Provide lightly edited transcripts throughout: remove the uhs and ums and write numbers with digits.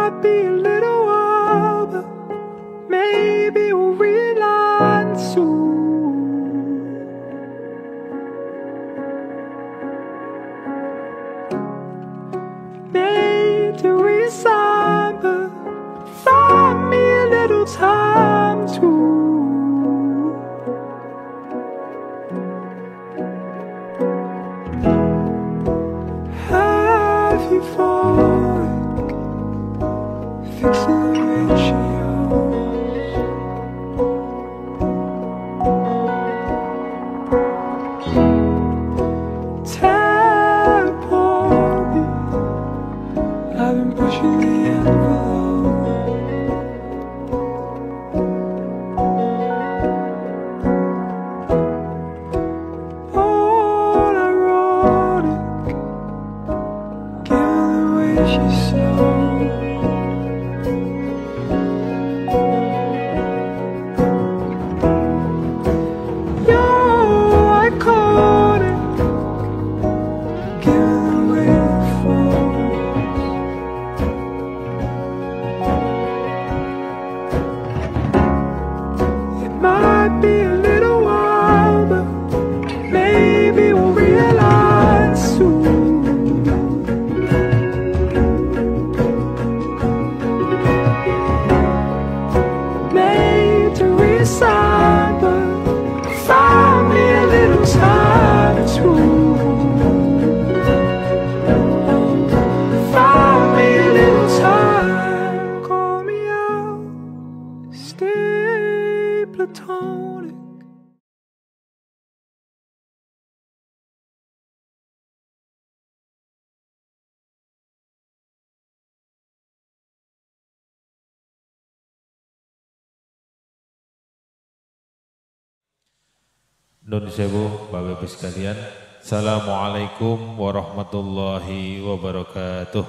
might be a little while, but maybe we'll realign soon. Made to resign, but find me a little time to. Have you fallen? Fixing the ratios. Temporary, I've been pushing the envelope. All ironic, given the way she's so. You're iconic, given the way it flows. It might be a little while, but maybe we'll realize soon. Made to resign, but find me a little time to. Find me a little time. Call me out, stay platonic. Nun sewu Bapak Ibu sekalian. Assalamualaikum warahmatullahi wabarakatuh.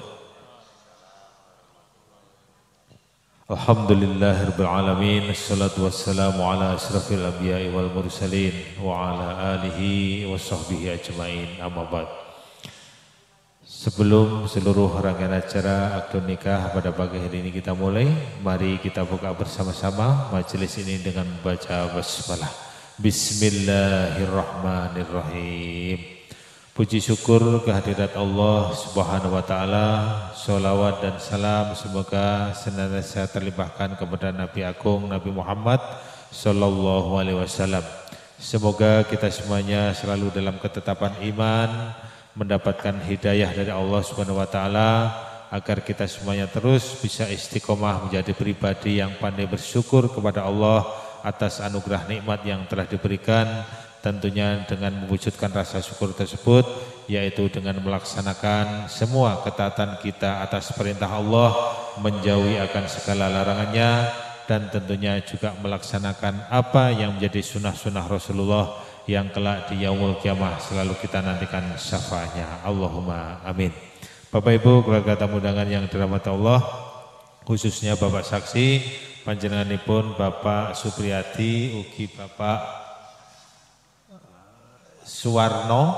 Alhamdulillahirabbil alamin. Assalatu wassalamu ala asyrafil anbiya'i wal mursalin wa ala alihi wa sahbihi ajmain. Amma ba'd. Sebelum seluruh rangkaian acara akad nikah pada pagi hari ini kita mulai, mari kita buka bersama-sama majelis ini dengan membaca basmalah. Bismillahirrahmanirrahim. Puji syukur kehadirat Allah Subhanahu wa taala, sholawat dan salam semoga senantiasa terlimpahkan kepada Nabi Agung Nabi Muhammad sallallahu alaihi wasallam. Semoga kita semuanya selalu dalam ketetapan iman, mendapatkan hidayah dari Allah Subhanahu wa taala agar kita semuanya terus bisa istiqomah menjadi pribadi yang pandai bersyukur kepada Allah atas anugerah nikmat yang telah diberikan, tentunya dengan mewujudkan rasa syukur tersebut, yaitu dengan melaksanakan semua ketaatan kita atas perintah Allah, menjauhi akan segala larangannya, dan tentunya juga melaksanakan apa yang menjadi sunnah-sunnah Rasulullah yang kelak di yaumul kiamah selalu kita nantikan syafaatnya. Allahumma amin. Bapak Ibu keluarga tamu undangan yang dirahmati Allah, khususnya Bapak saksi panjenenganipun Bapak Supriyadi ugi Bapak Suwarno,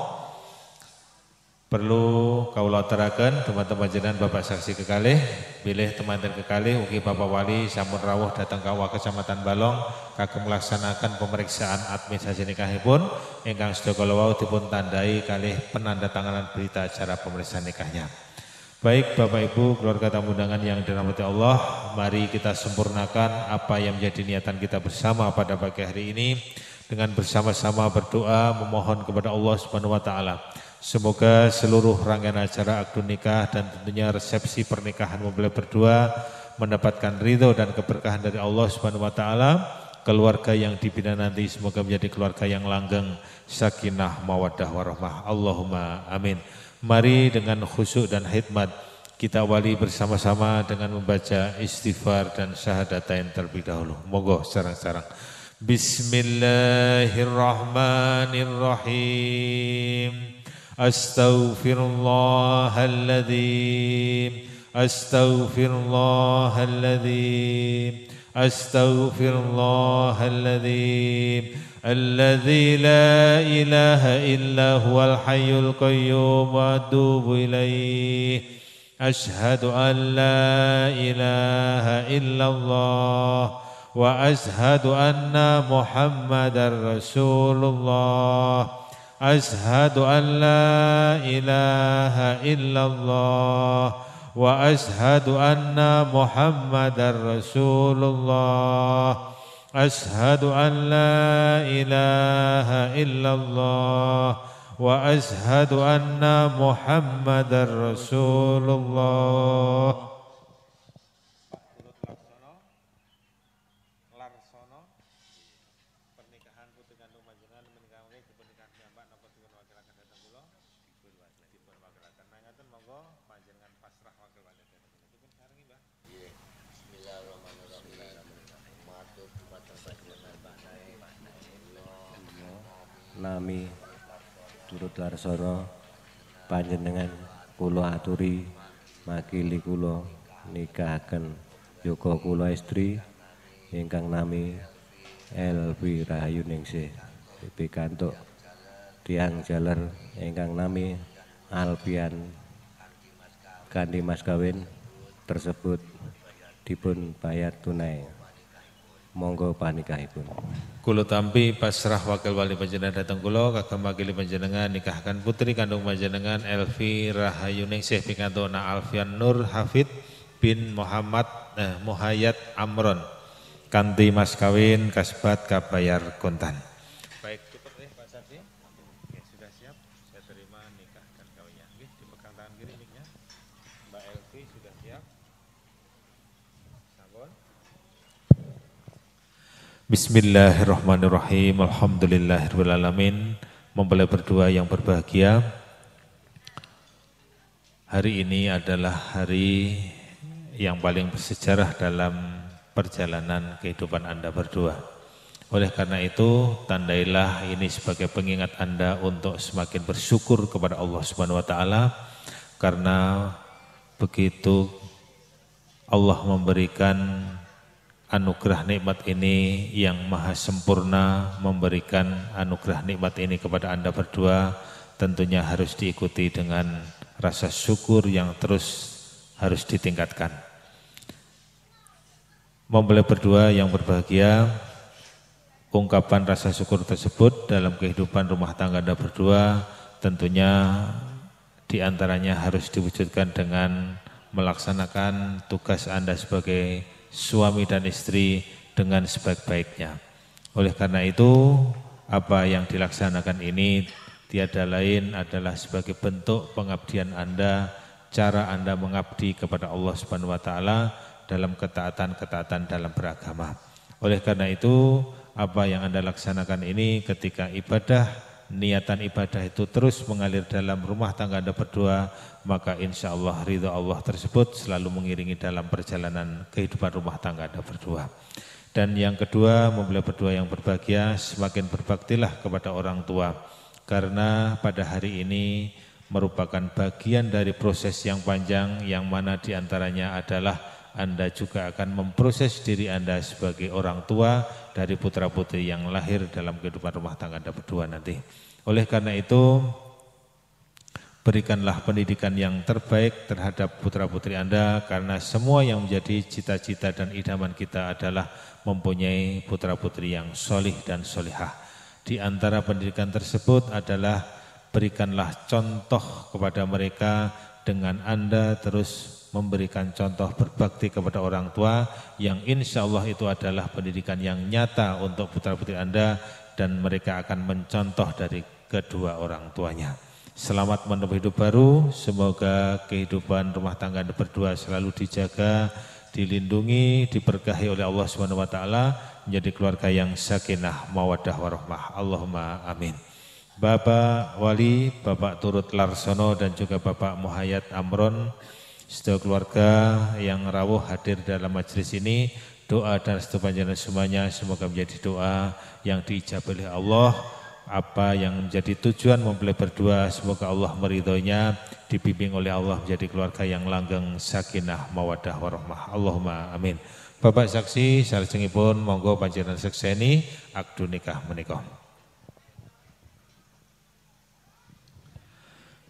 perlu kaula aturaken teman-teman panjenengan Bapak saksi kekalih bilih teman-teman kekalih ugi Bapak Wali sampun rawuh dhateng Kawah Kecamatan Balong kagem melaksanakan pemeriksaan administrasi nikahipun ingkang sedaya kala wau dipun tandai kalih penandatanganan berita acara pemeriksaan nikahnya. Baik Bapak Ibu keluarga tamu undangan yang dirahmati Allah, mari kita sempurnakan apa yang menjadi niatan kita bersama pada pagi hari ini dengan bersama-sama berdoa memohon kepada Allah Subhanahu wa taala. Semoga seluruh rangkaian acara akad nikah dan tentunya resepsi pernikahan mempelai berdua mendapatkan ridho dan keberkahan dari Allah Subhanahu wa taala. Keluarga yang dibina nanti semoga menjadi keluarga yang langgeng, sakinah, mawaddah warahmah. Allahumma amin. Mari dengan khusyuk dan hikmat kita awali bersama-sama dengan membaca istighfar dan syahadatain terlebih dahulu. Monggo sareng-sareng. Bismillahirrahmanirrahim. Astaghfirullahaladzim. Astaghfirullahaladzim. Astaghfirullahaladzim. الذي لا إله إلا هو الحي القيوم وأتوب إليه أشهد أن لا إله إلا الله وأشهد أن محمدا رسول الله أشهد أن لا إله إلا الله وأشهد أن محمدا رسول الله أشهد أن لا إله إلا الله وأشهد أن محمدا رسول الله. Nami turut larsana panjenengan kula aturi makili kula nikahaken yoga kula istri ingkang nami Elvi Rahayu Ningsih pikantuk tiyang jaler ingkang nami Alfian kanthi mas kawin tersebut dipun bayar tunai. Monggo panikahipun. Kulo tampi pasrah wakil wali panjenengan dateng kulo kagem makili panjenengan nikahkan putri kandung panjenengan Elvi Rahayu Ningsih pikantuk Alfian Nur Hafid bin Muhammad Muhayyad Amron kanthi mas kawin kasbat kabayar kontan. Baik, cukup Pak Safi. Oke, sudah siap. Saya terima nikahkan kawinnya. Nggih, dipegang tangan kiri miknya. Mbak Elvi sudah siap. Sampun. Bismillahirrahmanirrahim. Alhamdulillahirrahmanirrahim. Mempelai berdua yang berbahagia, hari ini adalah hari yang paling bersejarah dalam perjalanan kehidupan Anda berdua. Oleh karena itu, tandailah ini sebagai pengingat Anda untuk semakin bersyukur kepada Allah Subhanahu wa taala karena begitu Allah memberikan anugerah nikmat ini yang maha sempurna, memberikan anugerah nikmat ini kepada Anda berdua, tentunya harus diikuti dengan rasa syukur yang terus harus ditingkatkan. Mempelai berdua yang berbahagia, ungkapan rasa syukur tersebut dalam kehidupan rumah tangga Anda berdua tentunya diantaranya harus diwujudkan dengan melaksanakan tugas Anda sebagai suami dan istri dengan sebaik-baiknya. Oleh karena itu, apa yang dilaksanakan ini tiada lain adalah sebagai bentuk pengabdian Anda, cara Anda mengabdi kepada Allah Subhanahu wa taala dalam ketaatan-ketaatan dalam beragama. Oleh karena itu, apa yang Anda laksanakan ini ketika ibadah, niatan ibadah itu terus mengalir dalam rumah tangga Anda berdua, maka insya Allah ridha Allah tersebut selalu mengiringi dalam perjalanan kehidupan rumah tangga Anda berdua. Dan yang kedua, mempelai berdua yang berbahagia, semakin berbaktilah kepada orang tua, karena pada hari ini merupakan bagian dari proses yang panjang, yang mana diantaranya adalah Anda juga akan memproses diri Anda sebagai orang tua dari putra-putri yang lahir dalam kehidupan rumah tangga Anda berdua nanti. Oleh karena itu, berikanlah pendidikan yang terbaik terhadap putra-putri Anda, karena semua yang menjadi cita-cita dan idaman kita adalah mempunyai putra-putri yang solih dan solihah. Di antara pendidikan tersebut adalah berikanlah contoh kepada mereka dengan Anda terus memberikan contoh berbakti kepada orang tua yang insya Allah itu adalah pendidikan yang nyata untuk putra-putri Anda dan mereka akan mencontoh dari kedua orang tuanya. Selamat menempuh hidup baru, semoga kehidupan rumah tangga Anda berdua selalu dijaga, dilindungi, diberkahi oleh Allah Subhanahu wa taala, menjadi keluarga yang sakinah, mawaddah warahmah. Allahumma amin. Bapak Wali, Bapak Turut Larsono dan juga Bapak Muhayyad Amron, sedaya keluarga yang rawuh hadir dalam majelis ini, doa dan restu panjenengan semuanya semoga menjadi doa yang diijabah oleh Allah. Apa yang menjadi tujuan mempelai berdua, semoga Allah meridhoinya, dibimbing oleh Allah menjadi keluarga yang langgeng, sakinah, mawaddah warahmah. Allahumma amin. Bapak saksi, salajengipun monggo panjenengan sekseni akdu nikah menika.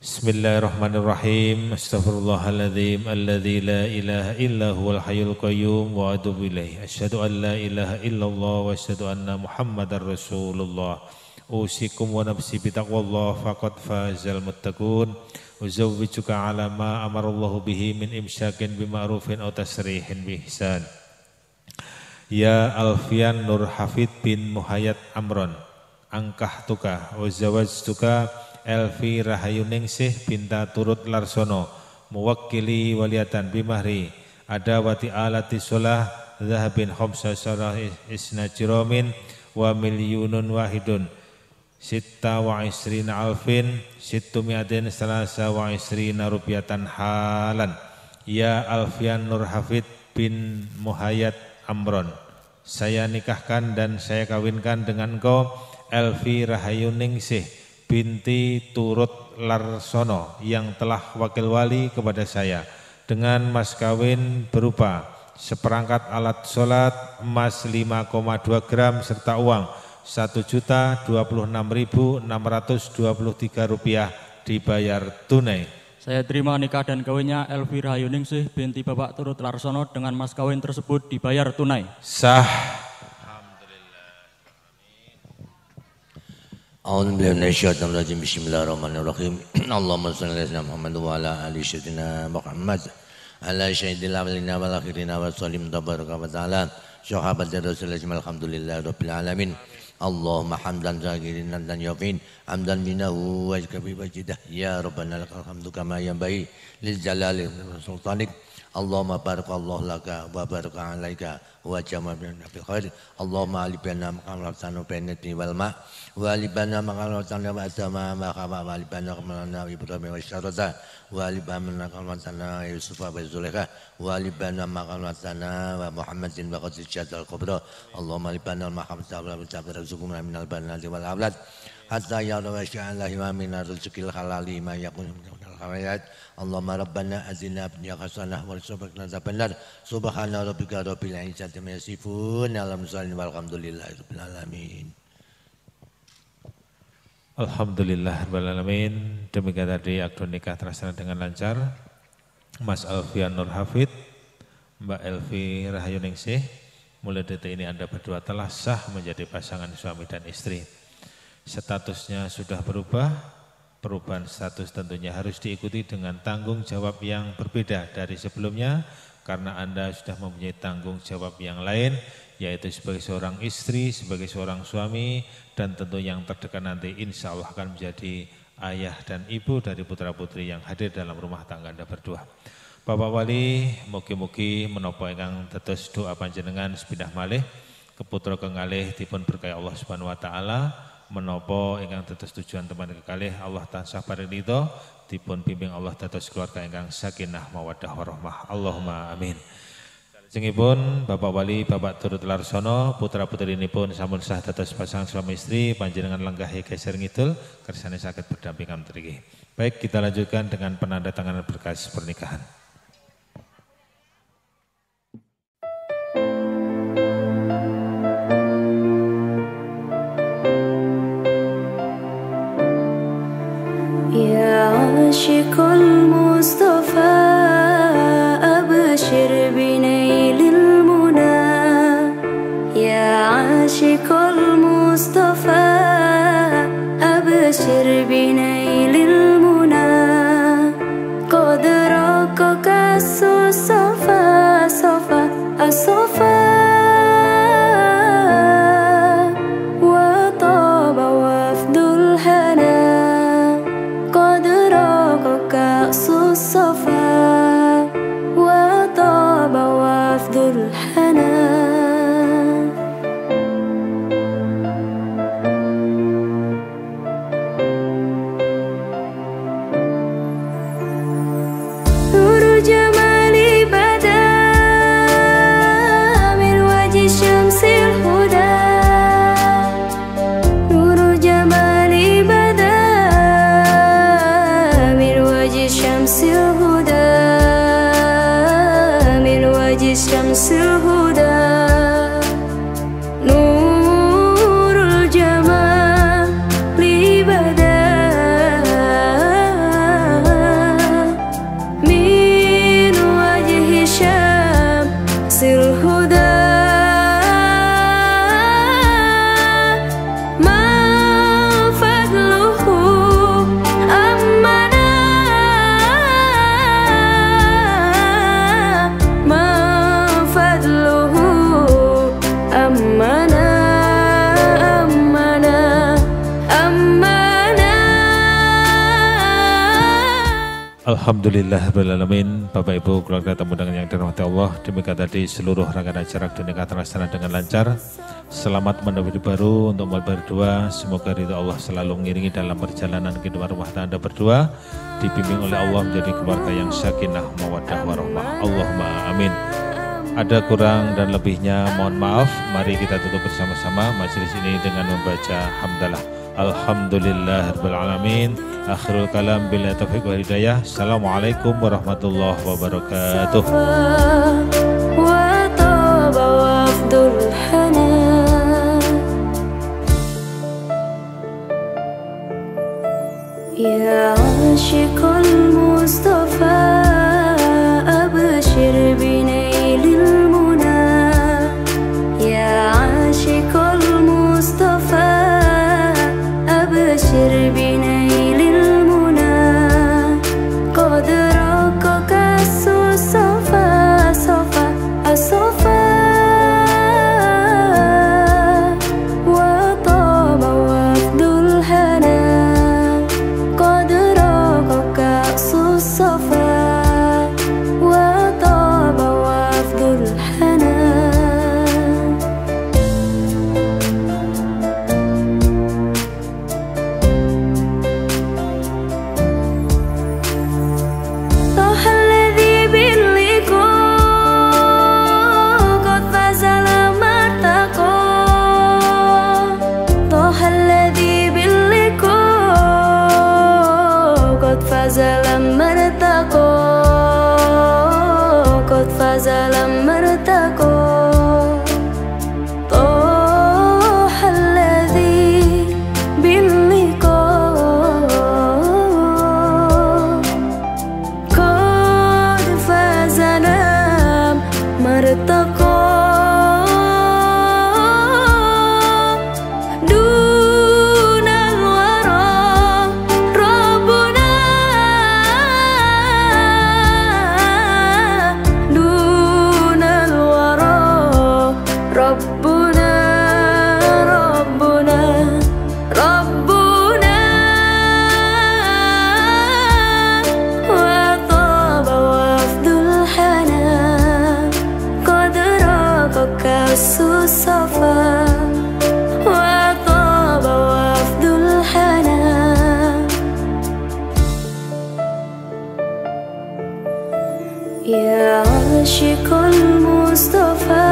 Bismillahirrahmanirrahim. Astaghfirullahaladzim alladzi la ilaha illa huwal hayyul qayyum wa atubu ilaih. Asyhadu an la ilaha illallah wa asyhadu anna Muhammadar Rasulullah. Usikum wa nafsi bitaqwallah faqad fazal muttaqun. Uzawwijuka ala ma amarallahu bihi min imsyakin bima'rufin aw tasrihin bi ihsan. Ya Alfian Nur Hafid bin Muhayyad Amron, angkahtuka wa zawajtuka Elvi Rahayuningsih binta Turut Larsono, muwakkili waliatan bimahri adawati alati solah zahabin khomsa sarah isna jiromin wa milyunun wahidun sitta wa isrina alfin sittu miatin salasa wa isrina rupiatan halan. Ya Alfian Nur Hafid bin Muhayyad Amron, saya nikahkan dan saya kawinkan dengan engkau Elvi Rahayuningsih binti Turut Larsono yang telah wakil wali kepada saya dengan mas kawin berupa seperangkat alat sholat emas 5,2 gram serta uang Rp1.026.623 dibayar tunai. Saya terima nikah dan kawinnya Elvi Rahayuningsih binti Bapak Turut Larsono dengan mas kawin tersebut dibayar tunai. Sah. A'udzubillahi Bismillahirrahmanirrahim. Allahumma shalli ala Muhammad wa ala ali sayyidina Muhammad ala sayyidil awwalina wal akhirina wa sallim tabaraka wa ta'ala sahabatir rasulillah alhamdulillahi rabbil alamin. Allahumma hamdan zakirin dan yafin hamdan minahu wa kabi wajidah ya rabbana lakal hamdu kama yanbaghi lil jalali wa sultanik. Allahumma barakallahu laka wa baraka alaika wa jama'na fil khair. Allahumma alibana maqam sanu benati wal ma wa alibana maqam sanu wa sama ma khawa wa alibana qamalna ibrahim wa syarata wa alibana maqam sanu yusuf wa zulaikha wa alibana maqam sanu wa muhammadin wa qadijat al kubra. Allahumma alibana maqam sanu wa sabra zukumna minal banati wal aulad hatta ya rawa sya'alahi wa minar rizqil halali ma yakun hayat. Allahumma rabbana azina dunya hasanah wa rizqna adzabannar. Subhana rabbika rabbil izzati amma yasifun. Alhamdulillahi rabbil alamin. Alhamdulillah rabbil alamin. Demikian tadi akad nikah terlaksana dengan lancar. Mas Alfian Nur Hafid, Mbak Elvi Rahayuningsih, mulai detik ini Anda berdua telah sah menjadi pasangan suami dan istri. Statusnya sudah berubah. Perubahan status tentunya harus diikuti dengan tanggung jawab yang berbeda dari sebelumnya karena Anda sudah mempunyai tanggung jawab yang lain, yaitu sebagai seorang istri, sebagai seorang suami, dan tentu yang terdekat nanti insya Allah akan menjadi ayah dan ibu dari putra-putri yang hadir dalam rumah tangga Anda berdua. Bapak Wali, mugi-mugi menapa ingkang dados doa panjenengan sepindah malih keputra kengalih dipun berkahi Allah Subhanahu wa taala. Menopo ingkang dados tujuan teman kekalih Allah tansah paring ridho dipun bimbing Allah dados keluarga ingkang sakinah mawaddah warahmah. Allahumma amin. Salajengipun Bapak Wali Bapak Turut Larsono putra putrinipun sampun sah dados pasangan suami istri panjenengan lenggahi geser ngidul kersane saged berdampingan mriki. Baik, kita lanjutkan dengan penandatanganan berkas pernikahan. عاشق المصطفى أبشر بنيل المنى يا عاشق المصطفى أبشر بنيل المنى قد رقك الصفا صفا الصفا وطاب وفد الهنا قد رقك الصفا وطاب وفد الهنا نور جمالي بدا من وجه شمس الهدى نور جمالي بدا من وجه شمس الهدى من وجه شمس الهدى نور الجمال بدا Alhamdulillahirrahmanirrahim. Bapak Ibu keluarga tamu undangan yang dirahmati Allah, demikian tadi seluruh rangkaian acara dinikah terlaksana dengan lancar. Selamat menemui baru untuk berdua. Semoga ridha Allah selalu mengiringi dalam perjalanan kehidupan rumah tangga Anda berdua, dibimbing oleh Allah menjadi keluarga yang sakinah mawaddah warahmah. Allahumma amin. Ada kurang dan lebihnya mohon maaf. Mari kita tutup bersama-sama majelis ini dengan membaca hamdalah. Alhamdulillahirabbil alamin. Akhirul kalam billahi taufiq wal hidayah. Assalamualaikum warahmatullahi wabarakatuh. Wa taba wafdul hanan Ya ashiqul Mustafa abshir binailil muna Ya ashiqul Mustafa abshir binailil muna qad raqaka as-safa safa as-safa wa taba wafdul hana qad raqaka as-safa wa taba wafdul hana فزلم مرتقى طه الذي باللقاء قد فزلم مرتقى دون الورى ربنا دون الورى ربنا ربنا ربنا وطاب وفد الحنان قد راقك الصفا وطاب وفد الحنان يا عاشق المصطفى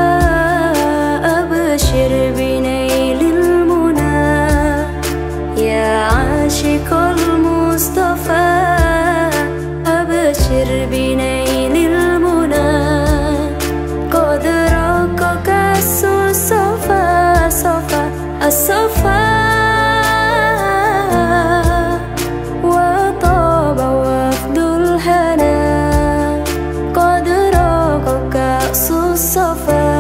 أبشر بنيل المنى يا عاشق المصطفى أبشر بنيل المنى قد رقك الصفا صفا الصفا وطاب وفد الهنا قد رقك الصفا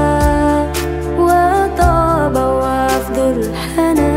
وطاب وفد الهنا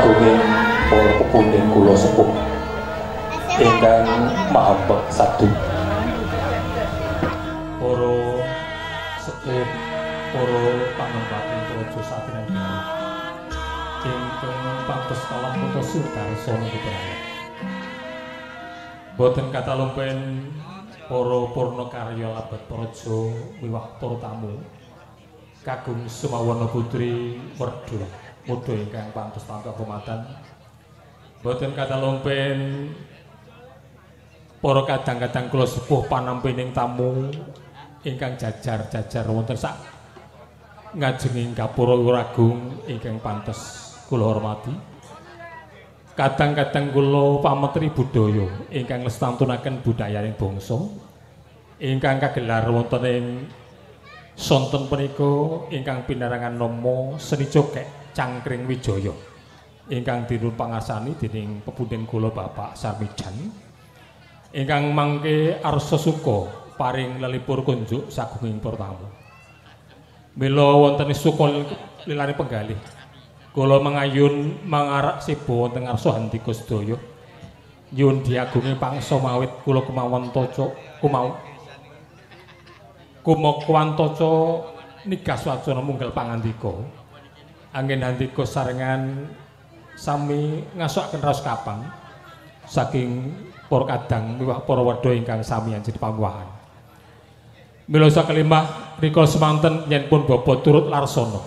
sagunging para pepuning kula sepuh ingkang maha beksadu, para sepuh, para pangembating praja satriyan ingkang pantes kalah putra Sudarsana Bebraya. Boten kata lumpen para purna karya labet praja miwah para tamu kagum Sumawana Putri Werda muda ingkang pantes tampil kehormatan. Boten kata lumpen para kadang-kadang kula sepuh panampining tamu ingkang jajar-jajar wonten sak ngajenging gapura Wiragung ingkang pantes kula hormati. Kadang-kadang kula pametri budaya ingkang lestantunaken budayaning bangsa ingkang kagelar wonten ing sonten punika ingkang pinarangan nama Seni Cokek Cangkring Wijaya ingkang dirun pangarsani dening pepunden kula Bapak Sarmijan ingkang mangke arsa suka paring lelipur kunjuk sagunging para tamu. Mila wonten suka lilane penggalih kula mangayun mangarak siba wonten ngarsa handika sedaya nyuwun diagungi pangsa mawit kula kemawon taca kumokuwantaca nigas wacana munggal pangandika anggen handika sarengan sami ngasokaken raos kapang saking para kadang miwah para wedha ingkang sami anjing pamuwahan. Mila sakelimah rikala semanten yen pun bapa turut larsana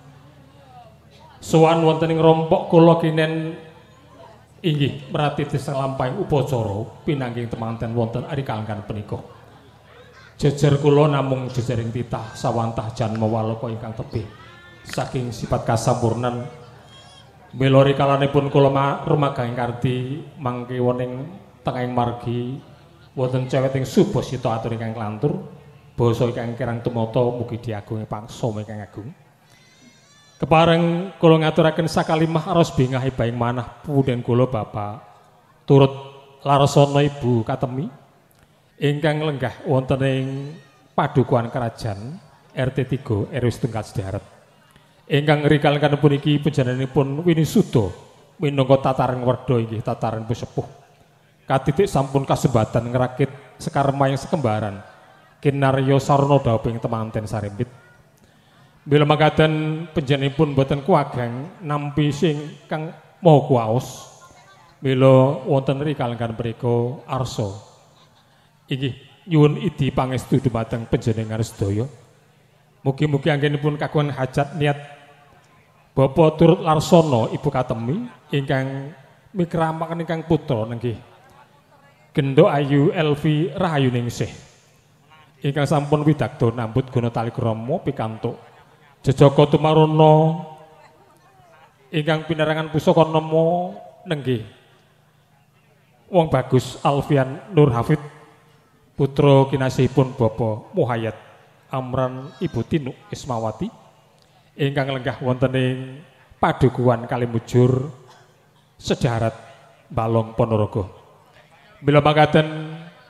sowan wonten ing rompok kula kinen inggih meratiti salampahing upacara pinangging temanten wonten ari kalenggan punika. Jejer kula namung jejaring titah sawantah jan mawaloka ingkang tebih saking sifat kasampurnan. Mila rikalanipun kula rumagang kardi mangke wonten tengahing margi wonten ceweting Subasita atur ingkang klantur basa ingkang kirang tumata mugi diagungi pangsa ingkang agung. Kepareng kula ngaturaken sakalimah aros bingah baing manah punden kula Bapak turut larsana Ibu Katemi ingkang lenggah wonten ing padukuhan kerajaan RT 3 RW 1 Sedaret ingkang rikalaken puniki panjenenganipun winisuda minangka tataran werda inggih tataran sepuh katitik sampun kasebatan ngrakit sekarmayang sekembaran kinarya sarana dawuhing temanten sarembit. Bila makaten panjenenganipun boten kuwagang nampi sing kang maha kuwaos mila wonten rikalaken mriku arsa inggih nyuwun idi pangestu dumateng panjenengan sedaya. Mugi-mugi anggenipun kagungan hajat niat Bapa turut larsana Ibu Katemi ingkang mikramaken ingkang putra nenggih Gendho Ayu Elvi Rahayuningsih ingkang sampun widakdo nambut guna talikrama pikantuk Jejaka tumaruna ingkang pinarangan pusaka nama nenggih wong bagus Alfian Nur Hafid putra kinasihipun Bapak Muhayyad Amran Ibu Tinuk Ismawati ingkang lenggah wonten ing padukuhan Kalimujur Sedaret Balong Ponorogo. Bila makaten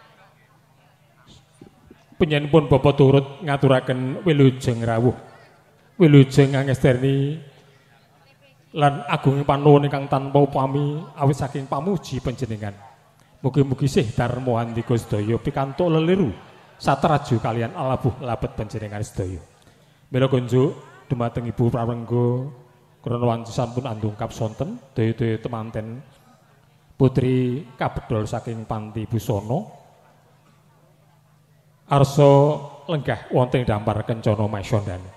panjenenganipun Bapak turut ngaturaken wilujeng rawuh wilujeng angesterni lan agunging panuwun ingkang tanpa upami awit saking pamuji panjenengan. Mugi-mugi sih darmo andika sedaya pikantuk leliru satraju kalian alabuh labet panjenengan sedaya. Mila kunjuk dumateng Ibu Prarengga krana wanci sampun andungkap sonten daya-daya temanten putri kabedol saking Panti Busana arsa lenggah wonten dampar kencana masyondana.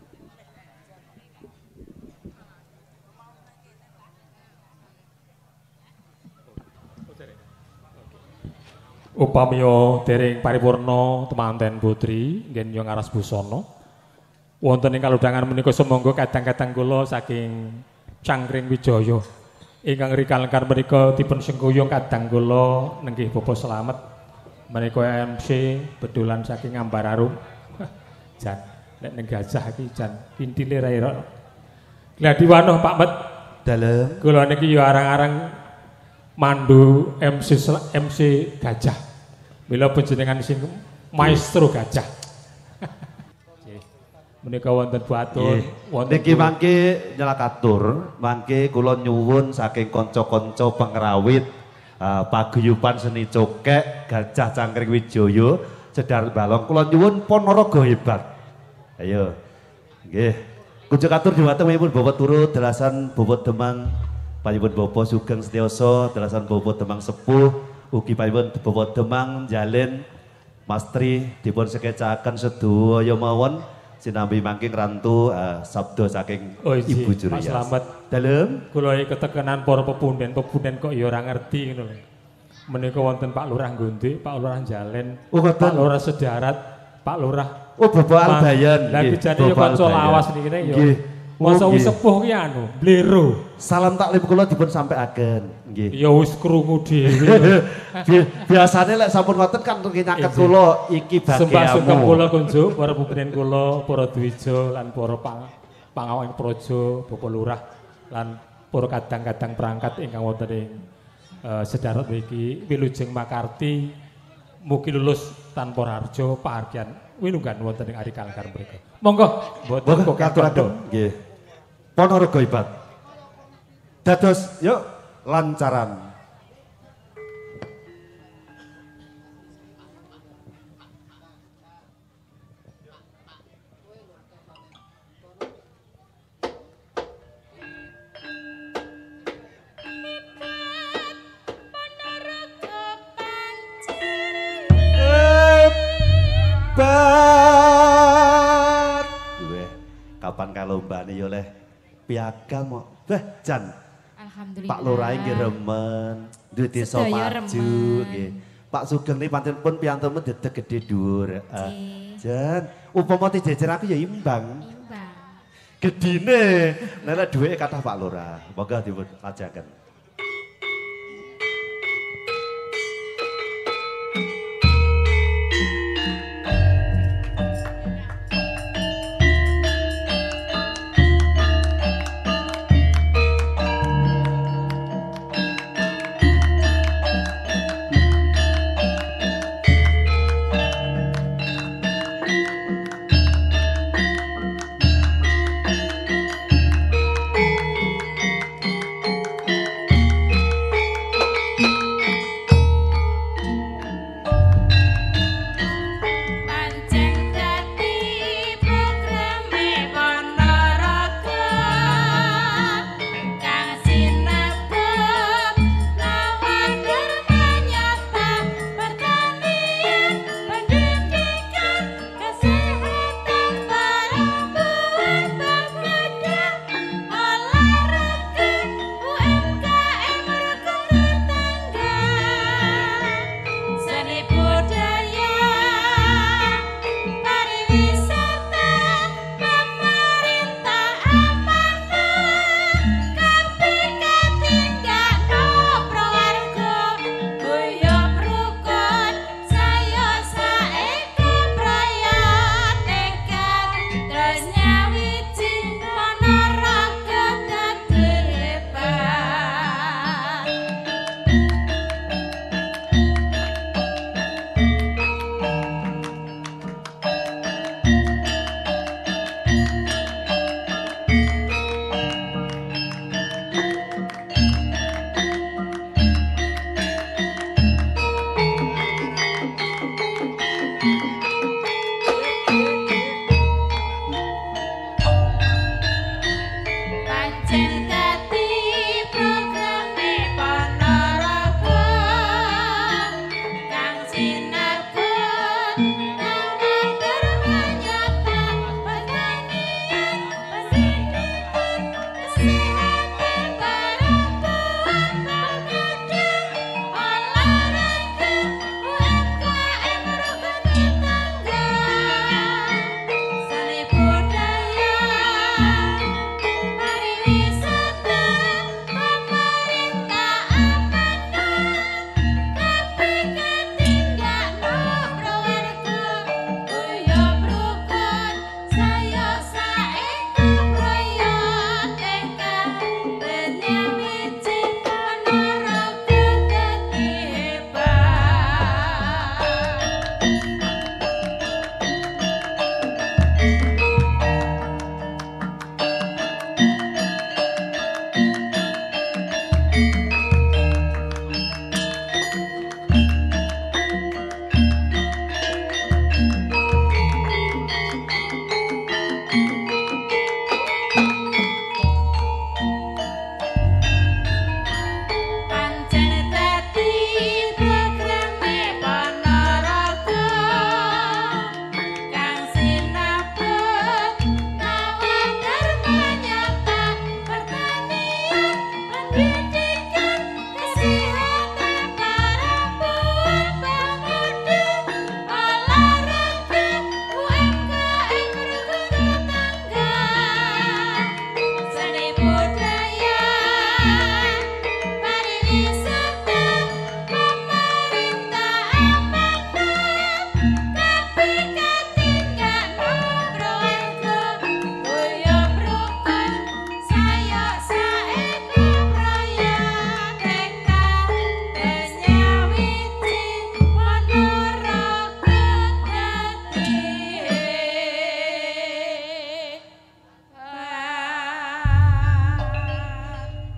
Upamiya dereng paripurna temanten putri nggih nyong aras busana wonten ing kalodhangan menika sumangga kadang-kadang kula saking Cangkring Wijaya ingkang rikalaken menika dipun sengguyung kadang kula nenggih Bapak Slamet menika MC bedulan saking Ambararum jan nek ning gajah iki jan pintile ra ira gladi wanoh Pak Met dalem kula niki ya arang-arang mandu MC gajah. Mila panjenengan sing maestro gajah. Menika wonten batur, wonten niki mangke nyelakatur, mangke kula nyuwun saking kanca-kanca pengrawit paguyuban seni cokek Gajah Cangkring Wijaya Cedhak Balong kula nyuwun Ponorogo hebat. Ayo. Nggih. Kunjuk atur dhumateng pun Bapak turut dalasan bobot demang panjenengan Bapak Sugeng Setyoso dalasan bobot demang sepuh ugi panjenengan bobot demang jalin Mastri dipun sekecaken sedaya mawon sinambi mangking rantu sabda saking Ibu Juriyas. Pak Slamet. Dalem Kula ketekenan para pepunden kok ya ora ngerti ngono lho. Menika wonten Pak Lurah Gondik, Pak Lurah Jalen, Pak Lurah Sedarat, Pak Lurah. Oh Bapak Albayan. Lah bijane ya kanca lawas niki ya. Masa wis sepuh ki anu, blero. Salam taklim kula dipun sampaiaken. Nggih. Ya wis krungu dhewe. Biasane lek sampun ngoten kan nyaket kula iki bagianmu. Sembah sugeng kula kunjuk para pimpinan kula, para dwija lan para pangawon praja, Bapak Lurah lan para kadang-kadang perangkat ingkang wonten ing Sedarat iki wilujeng makarti mugi lulus tanpa harja pahargyan wilunggan wonten ing Ari Kalkar mriku. Monggo mboten kok katuraken. Nggih. Ponorogo hebat. Dados yuk lancaran. Hebat. Weh, kapan kalombane yo leh piagam kok. Beh, Jan. Alhamdulillah. Pak Lurah nggih remen, duwe desa maju nggih. Pak Sugeng niki pancen pun piyantumu dedeg gedhe dhuwur. Jan, upama dijejer aku ya imbang. Imbang. Gedine, nek dhuweke kathah Pak Lurah. Monggo dipun lajengaken.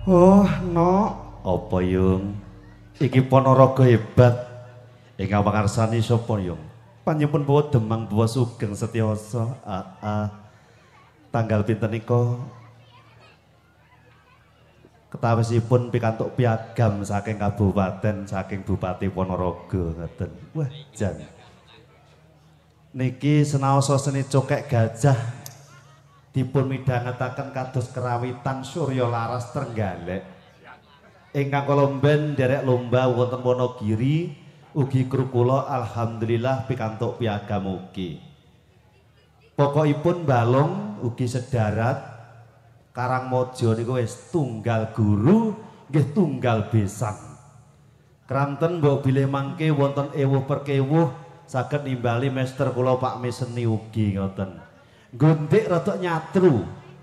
Oh, no. Apa yung? Iki Ponorogo hebat. Ingkang pangarsani sapa yung? Panjenengan bawa Demang bawa Sugeng Setyoso. Tanggal pinten nika? Ketawisipun pikantuk piagam saking kabupaten saking Bupati Ponorogo ngoten. Wah, jan. Niki senaosa seni cokek gajah dipun midhangetaken kados kerawitan Surya Laras Trenggalek. Ingkang kula mben derek lomba wonten Wonogiri ugi krukula alhamdulillah pikantuk piagam ugi. Pokokipun balung ugi sedarat Karangmojo niku wis tunggal guru nggih tunggal besan. Kranten mbok bilih mangke wonten ewuh perkewuh saged nimbali mester kula Pak Miseni ugi ngoten. Gontik rada nyatru.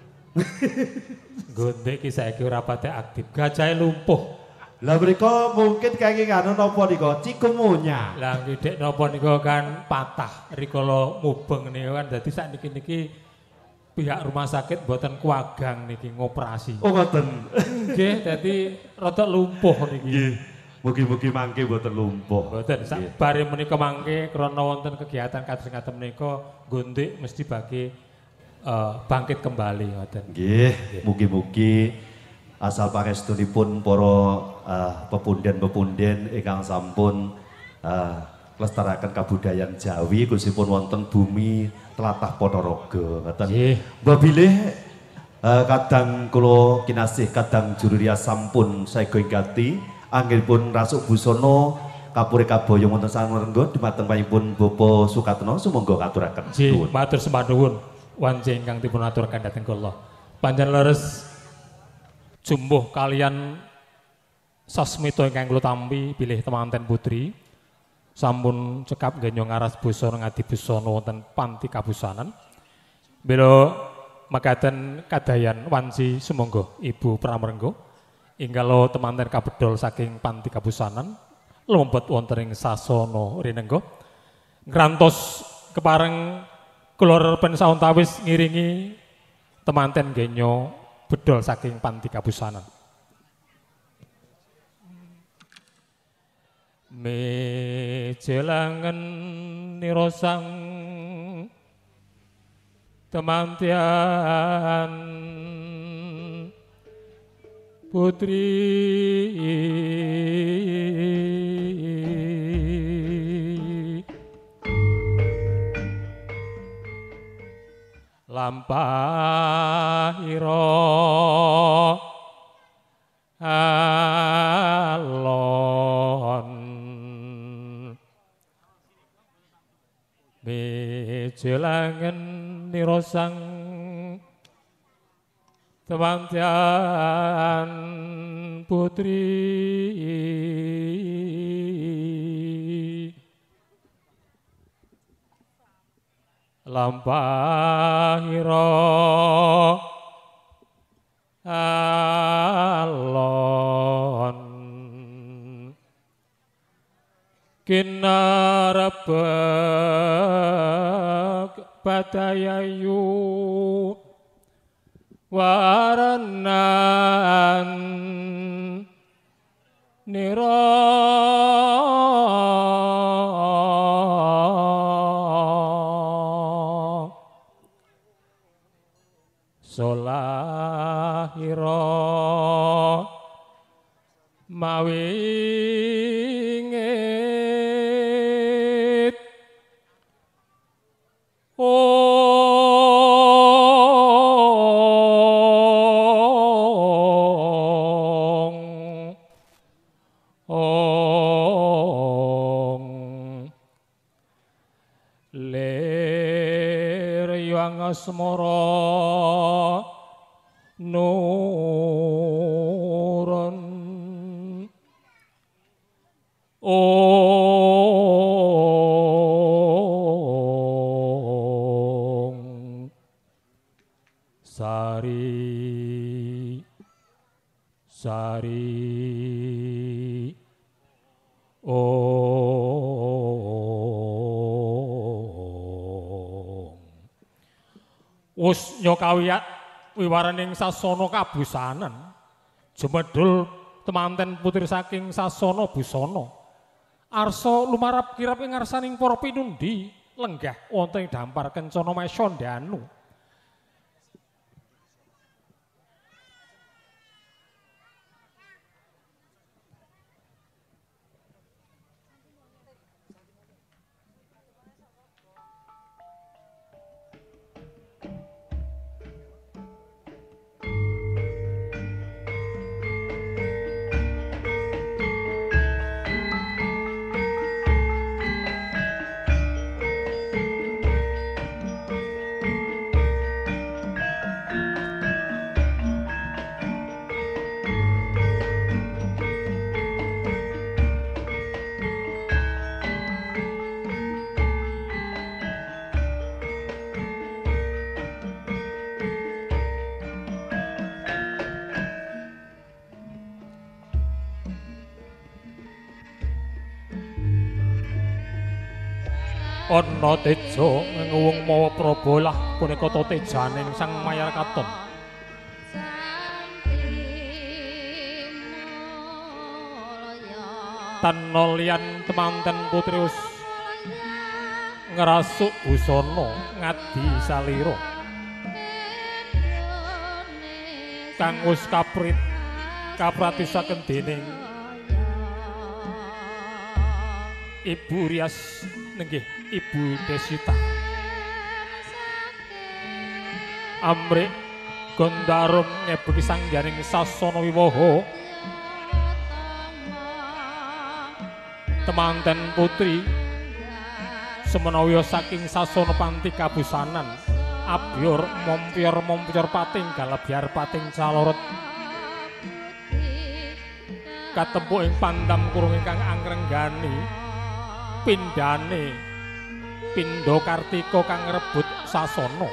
Gontik ki saiki ora patek aktif, gajahe lumpuh. Lah mriko mungkin kangge ngono napa nika cikumonya. Lah ngidek napa nika kan patah rikala mubeng niku kan dadi sakniki-niki pihak rumah sakit mboten kuwagang niki ngoperasi. Oh ngoten. Nggih, dadi rada lumpuh niki. Nggih. Mugi-mugi mangke mboten lumpuh. Mboten sabare menika mangke krana wonten kegiatan kados ngaten menika Gontik mesti bagi bangkit kembali ngoten. Nggih, mugi-mugi asal pangestunipun para pepunden-pepunden ingkang sampun lestaraken kabudayan Jawi khususipun wonten bumi tlatah Ponorogo ngoten. Mbah bilih kadang kula kinasih kadang juru rias sampun saega ingkati anggenipun rasuk busana kapuri kaboyong wonten Sangrenggo dumateng panjenenganipun Bapak Sukatno sumangga katuraken. Nggih, matur sembah nuwun wanci ingkang dipun aturaken dhateng kula. Panjenengan leres jumbuh kalian sasmita ingkang kula tampi bilih temanten putri sampun cekap nggih ngaras busana ngadi busana wonten panti kabusanan. Bela mekaten kadayan wanci sumangga Ibu Pramrengga inggalo temanten kabedol saking panti kabusanan lumebet wonten ing sasana rinengga ngrantos kepareng kula repen sawetawis ngiringi temanten genyo bedol saking panti kabusanan. Mejelangen nirosang temantian putri lampahira alon bejelangen nirosang temantian putri lampahira alon kinarebek badayayu waranan nira solahira mawingit ler yang asmara nurun sari sari wus nyokawiyat wiwaraning sasana kabusanan Jumedul temanten putri saking Sasana Busana. Arsa lumarap kirap ing ngarsaning para pinundi lenggah wonten ing dampar kencana Masyandanu. Ana teja nguwung mawa Prabalah punika tejaning Sang Mayar Katon. Tanolian temanten putri us ngerasuk busana ngadi salira. Kang us kapratisaken dening Ibu Rias nenggih Ibu Desita. Amrik Gondarum ngebeki sangjaring sasana wiwaha. Temanten putri semenawi saking sasana panti kabusanan abyor mompyor pating galabyar pating calorot katempuh ing pandam kurung ingkang angrenggani pindane Pindha Kartika kang ngrebut sasana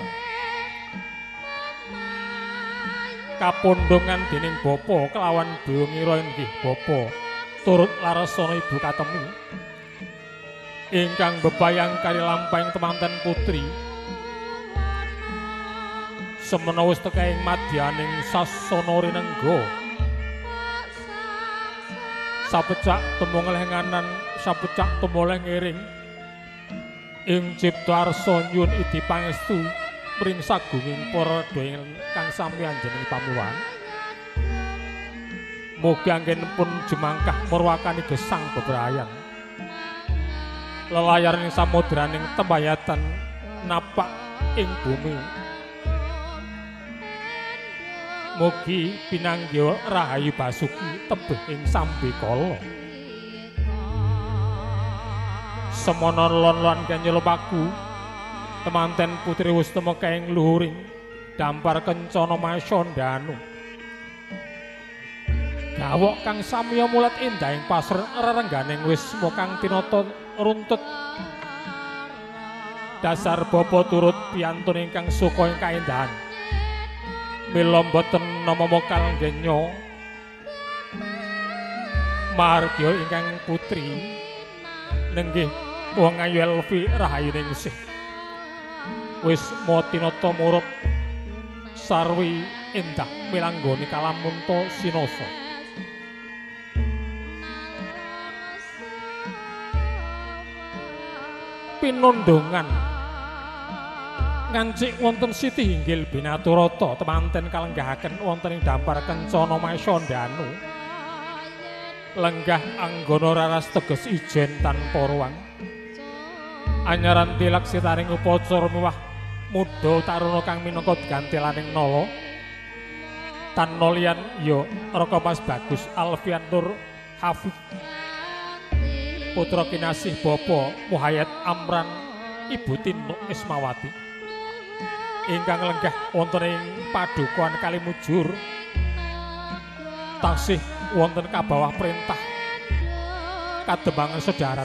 kapundhungan dening bapa kelawan bala ngira inggih bapa turut laresana ibu katemu ingkang bebayang kari lampahing temanten putri semenawa teka ing madyaning sasana rinengga sapecak tumuleh nganan sapecak tumuleh ngiring ing cipta arsa nyuwun idi pangestu pring sagunging para doing kang sami anjeneng pamuwan mugi anggenipun jemangkah murwakani gesang bebrayan lelayaring samudraning tembayatan napak ing bumi mugi pinanggih Rahayu Basuki tebih ing sambikala semono lon-lon kenyelupaku temanten putri Wustama kaing luhuring dampar kencana Masyandanu gawok kang samiya mulat indah ing pasir rerengganing wisma kang tinata runtut dasar bapa turut piantun ingkang suka ing kaendahan mila boten nama mokal genya margya ingkang putri nenggih wong ayu Elvi Rahayuning sih wis motinata murup sarwi endah milanggoni kalamunta sinasa pinundungan ngancik wonten Siti Hinggil Binaturata temanten kalenggahaken wonten ing dampar kencana Masyandanu lenggah anggana raras teges ijen tanpa ruang anyaran tilak sitaring upacara miwah muda taruna kang minangka gantelaning nala tanolian ya Raka Mas Bagus Alfian Nur Hafid putra kinasih bapa Muhayyad Amran Ibu Tinu Ismawati ingkang lenggah wonten ing padukuhan Kalimujur taksih wonten kabawah perintah kadembangan sedarat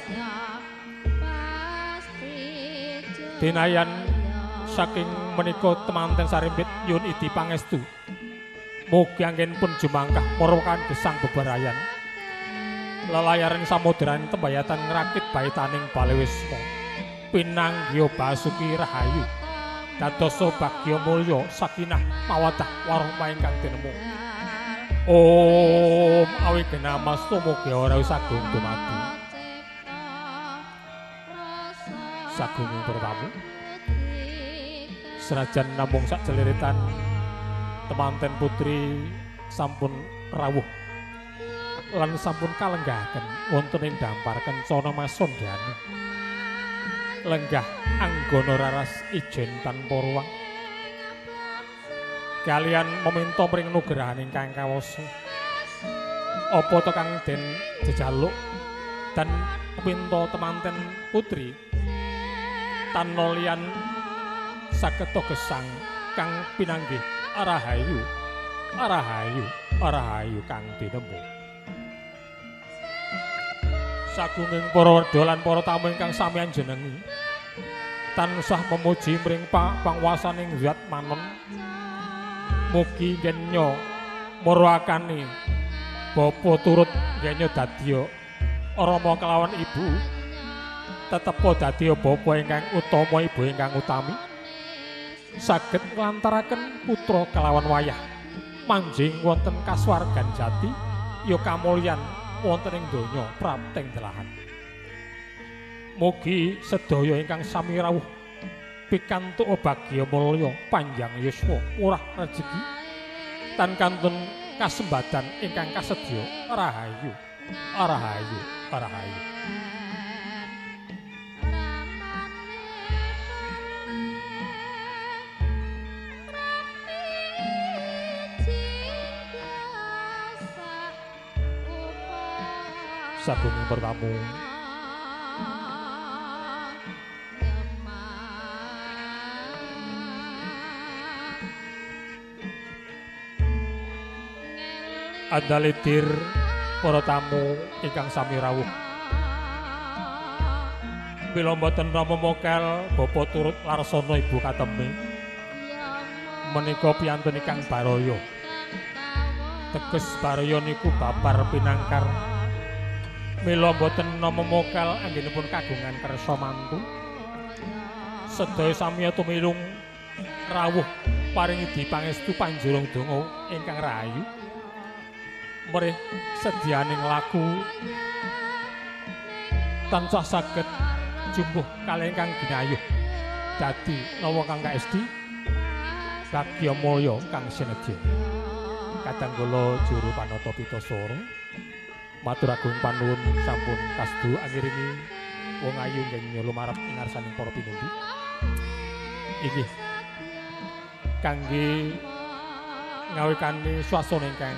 dinayan saking menika temanten sarimpit nyuwun idi pangestu mugi anggenipun jumangkah marwakan gesang bebarayan lelayaring samudraning tembayatan ngrakit baitaning Balewisma pinanggih Basuki Rahayu dadosa bagya mulya sakinah mawaddah warahmah ingkang tinemu Om awi genamastu mugi ora sagung dumadi. Sagung bertamu. Senajan namung sak celiritan temanten putri sampun rawuh lan sampun kalenggahaken wonten ing dampar kencana masondyane. Lenggah anggana raras ijen tanpa ruang. Kalian meminta mring nugrahan ingkang kawasa. Apa to kang den jejaluk dan meminta temanten putri tanolian saketa gesang kang pinanggih arahayu arahayu arahayu kang dinemu. Sagunging para wedha lan para tamu ingkang samian jenengi tansah memuji mring pangwasaning Zat Manon. Mugi genyo muruakani bapa turut genyo dadya rama kelawan ibu tetepo dadya bapa ingkang utama ibu ingkang utami saged nglantaraken putra kelawan wayah manjing wonten kasuwargan jati ya kamulyan wonten ing donya prapting delahan. Mugi sedaya ingkang sami rawuh pikantuk bagya mulya panjang yuswa murah rejeki tan kantun kasembadan ingkang kasedya rahayu rahayu rahayu. Sagunging bertamu adalitir para tamu ingkang sami rawuh. Bila mboten rama mokel bapa turut larsana ibu katemi menika piyantun ingkang baraya. Teges baraya niku babar pinangkar. Mila mboten nama mokel anggenipun kagungan kersa mantu. Sedaya samiya tumilung rawuh paring dipangestu panjurung donga ingkang rahayu. Merih sedianing laku tansah saged jumbuh kalih ingkang ginayuh dadi nawa kang kaesti bagya mulya kang sinedya. Kadang kula juru panata Pitasara matur agung panuwun sampun kasdu angiringi wong ayu nggih lumarep ing ngarsaning para pinundi. Inggih kangge ngawekani swasana ingkang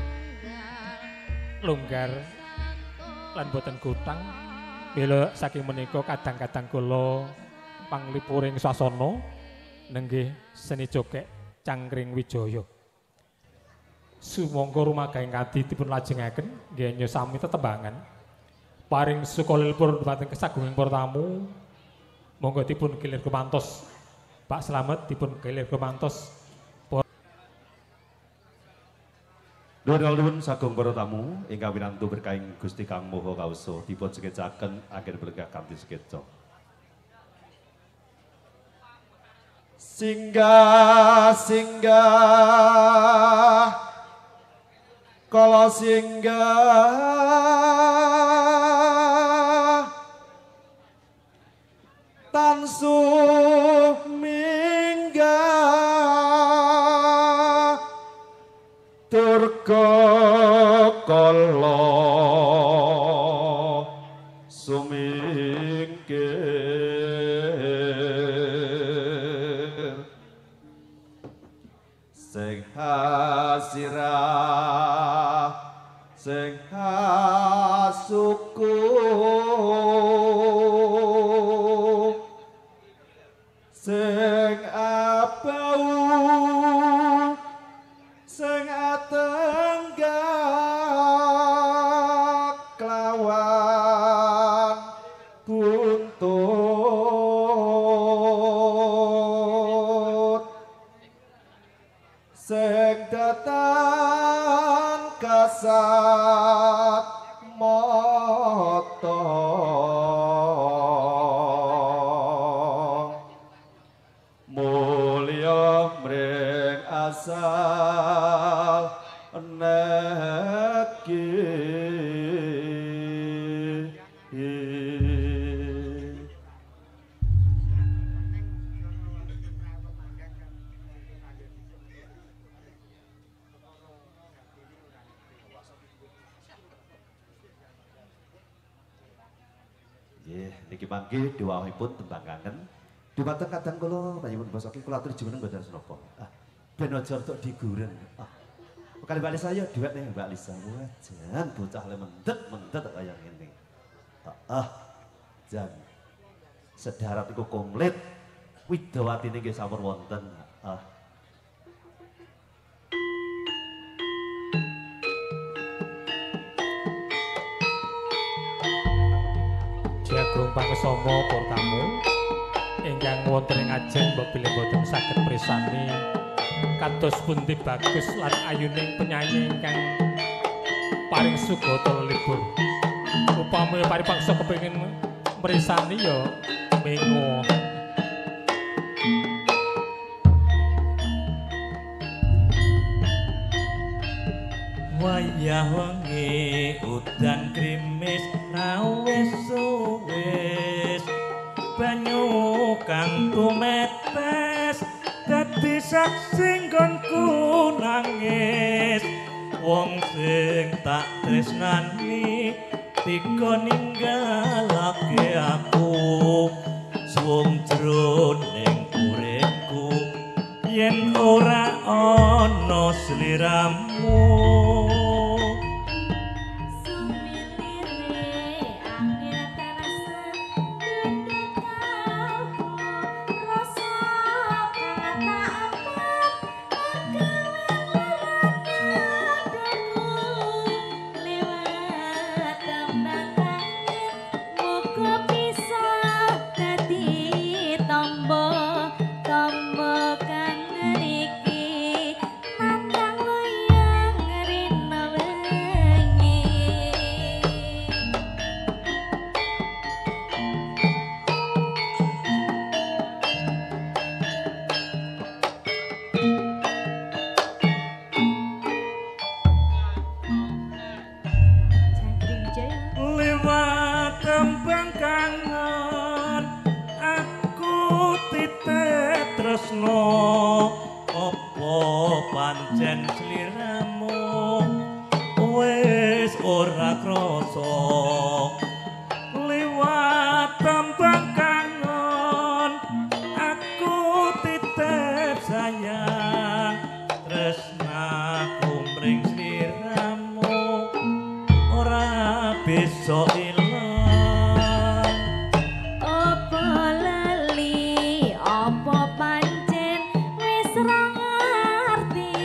longgar lan boten gutang. Mila saking menika kadang-kadang kula panglipuring swasana nenggih seni jokek Cangkring Wijaya. Sumangga rumagahing kadi dipun lajengaken nggih sami tetembangan. Paring sukalipun dhumateng kesagunging para tamu. Monggo dipun gilir kemantos Pak Slamet dipun gilir kemantos. Nuwun sagung para tamu ingkang winantu berkahing Gusti Kang Maha Kawasa dipun sekecaken anggen berkah kanthi sekeca. Singgah singgah kala singgah tansuh minggah durga kala sumingkir sing hasirah sing hasuku sing abau sing atenggak kelawan buntut sing datang kasat mata mulya mring asal Niki mangke diwahipun tembang kangen. Dumateng kadang kula panjenengan basa iki kula aturi jumeneng mboten menapa. Ben aja tok diguren. Kali Mbak Lisa ya duet nih Mbak Lisa. Wah, jan bocah le mendet kaya ngene. Jan. Sedarat iku komplit. Widawatine nggih sampun wonten. Jagung pangesama para tamu ingkang wonten ing ajeng mbok bilih boten saged presani kados pundi bagus lan ayuning penyanyi ingkang paring sugata libur. Upami paripaksa kepengin mresani ya mengo. Wayah wengi udan krimis awis suwis banyu kang tumetes dadi saksi nggonku nangis wong sing tak tresnani tiga ninggalake aku suwung jroning uripku yen ora ana sliramu.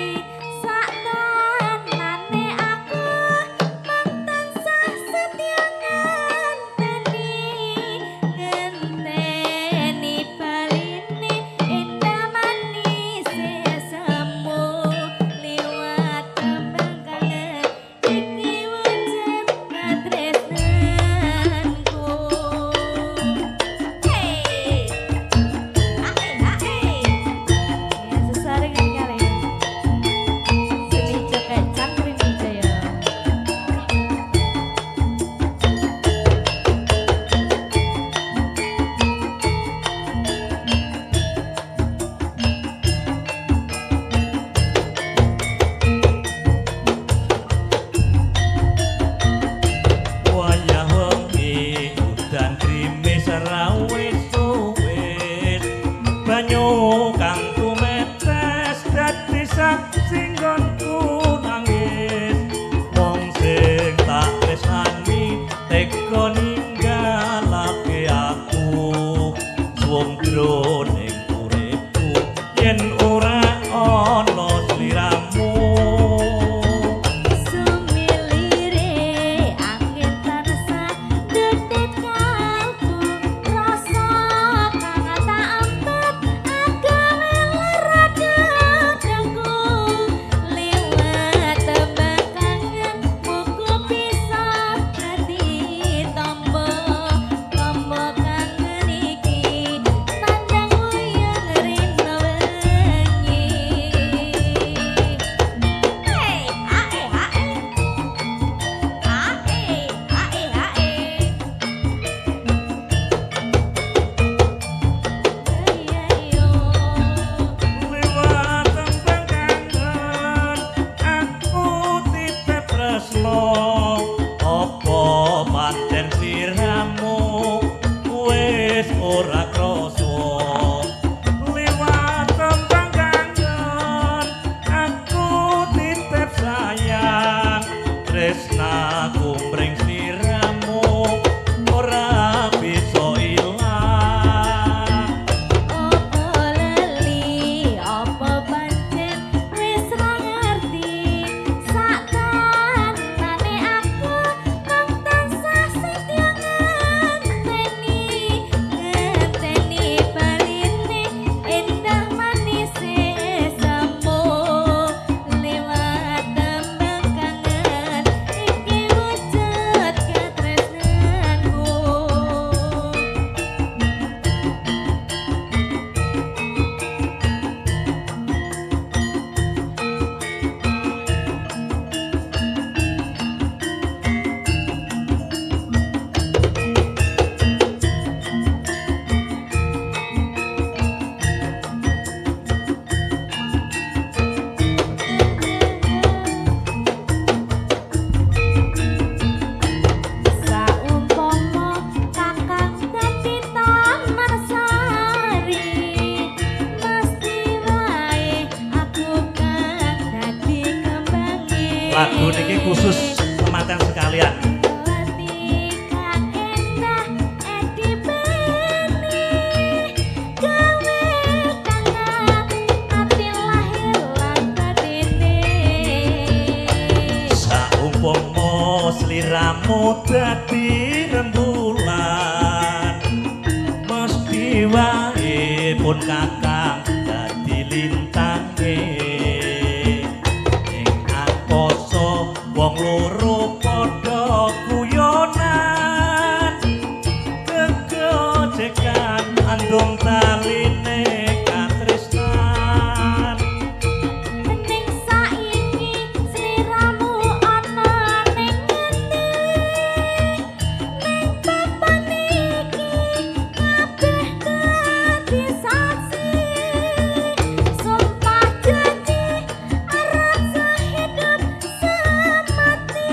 Setia Lagu niki khusus temanten sekalian. Saumpama sliramu dadi rembulan, mesti wae pun kakang dadi lintange. Ing angkasa wong loro padha guyonan, kegojekan andung taline katresnan. Ning saiki sliramu ana ning ngendi? Ning papan iki kabeh dadi saksi. Sumpah janji arep sehidup semati.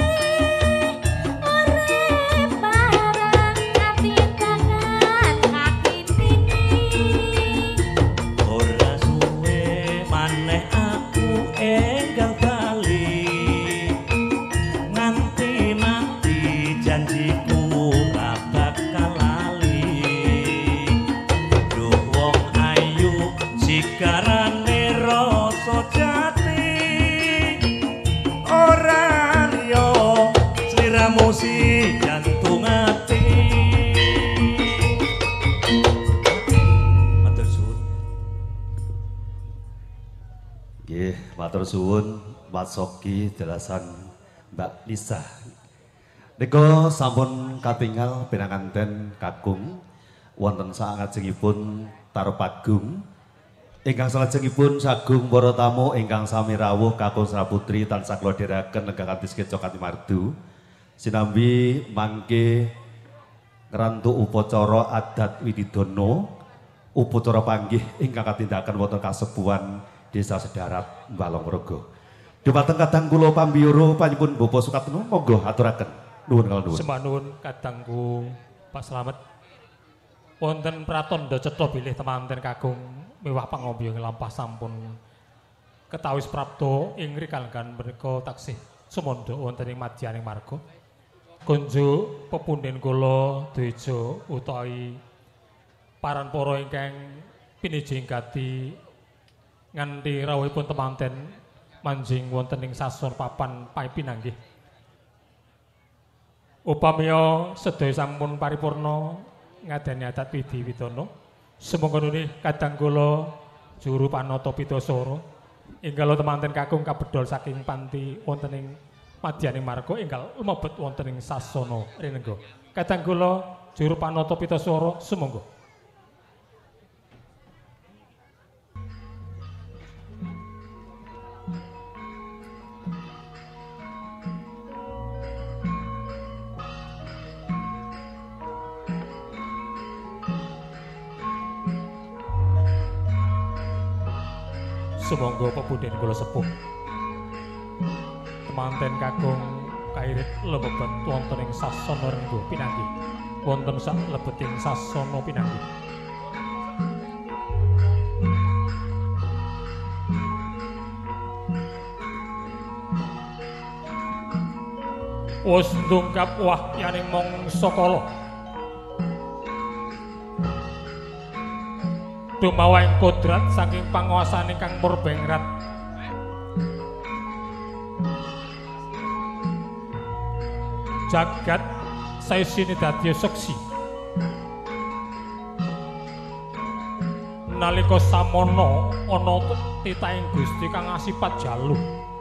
Urip bareng ati tangan kaki tini. Ora suwe maneh aku enggal bali, nganti mati janjiku ora bakal lali. Duh wong ayu sikarane rasa jati, ora liya sliramu si jantung ati. Matur suwun. Nggih, matur suwun Mas Soki jelasan Mbak Lisa. Nika sampun katingal pinanganten kakung wonten saangajengipun Tarupagung. Ingkang salajengipun sagung para tamu ingkang sami rawuh kakung Saputri tansah kula dherekaken lenggah kanthi sekeca kanthi mardu. Sinambi mangke ngrantu upacara adat Wididana, upacara panggih ingkang katindakaken wonten kasepuhan Desa Sedarat Balongrogo. Dumateng kadang kula pambiyara panjenengan Bapak Sukatno monggo aturaken. Nuwun kala nuwun. Sembah nuwun kadangku Pak Slamet. Wonten pratandha cetha bilih temanten kakung miwah pangombe lampah sampun ketawis prapta ing rikalgan menika taksih sumandha wonten ing madyaning marga. Kunjuk pepunden kula Dweja utawi paran para ingkang pinijing gati nganti rawuhipun temanten manjing wonten ing sasor papan paipinanggih. Upamiya sedaya sampun paripurna ngadani adat Widi Widana, sumangga nunih kadang kula juru panata Pitasara ingkang temanten kakung kabedol saking panti wonten ing madyaning marga ingkang lumebet wonten ing sasana rinengga. Kadang kula juru panata Pitasara sumangga. Sumangga pepunden kula sepuh. Temanten kakung kairit lebebet wonten ing sasana renggo pinanggih. Wonten sak lebeting sasana pinanggih. Wis ndungkap wahyaning mangsa kala. Dumawa ing kodrat saking panguwasaning Kang Murbengrat. Jagat saisine dadi seksi. Nalika samana ana titahing Gusti kang asipat jaluh.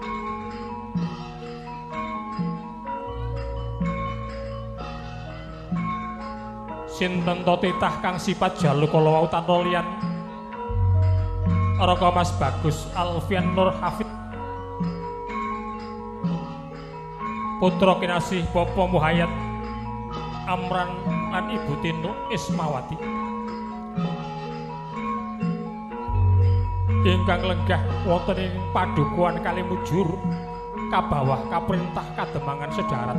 Sinten to titah kang sipat jaluh kala wau tanpa liyan Raka Mas Bagus Alfian Nur Hafid, putra kinasih Bapa Muhayyad Amran lan Ibu Tinu Ismawati ingkang lenggah wonten ing padukuhan Kalimujur kabawah kaprintah kademangan Sedarat.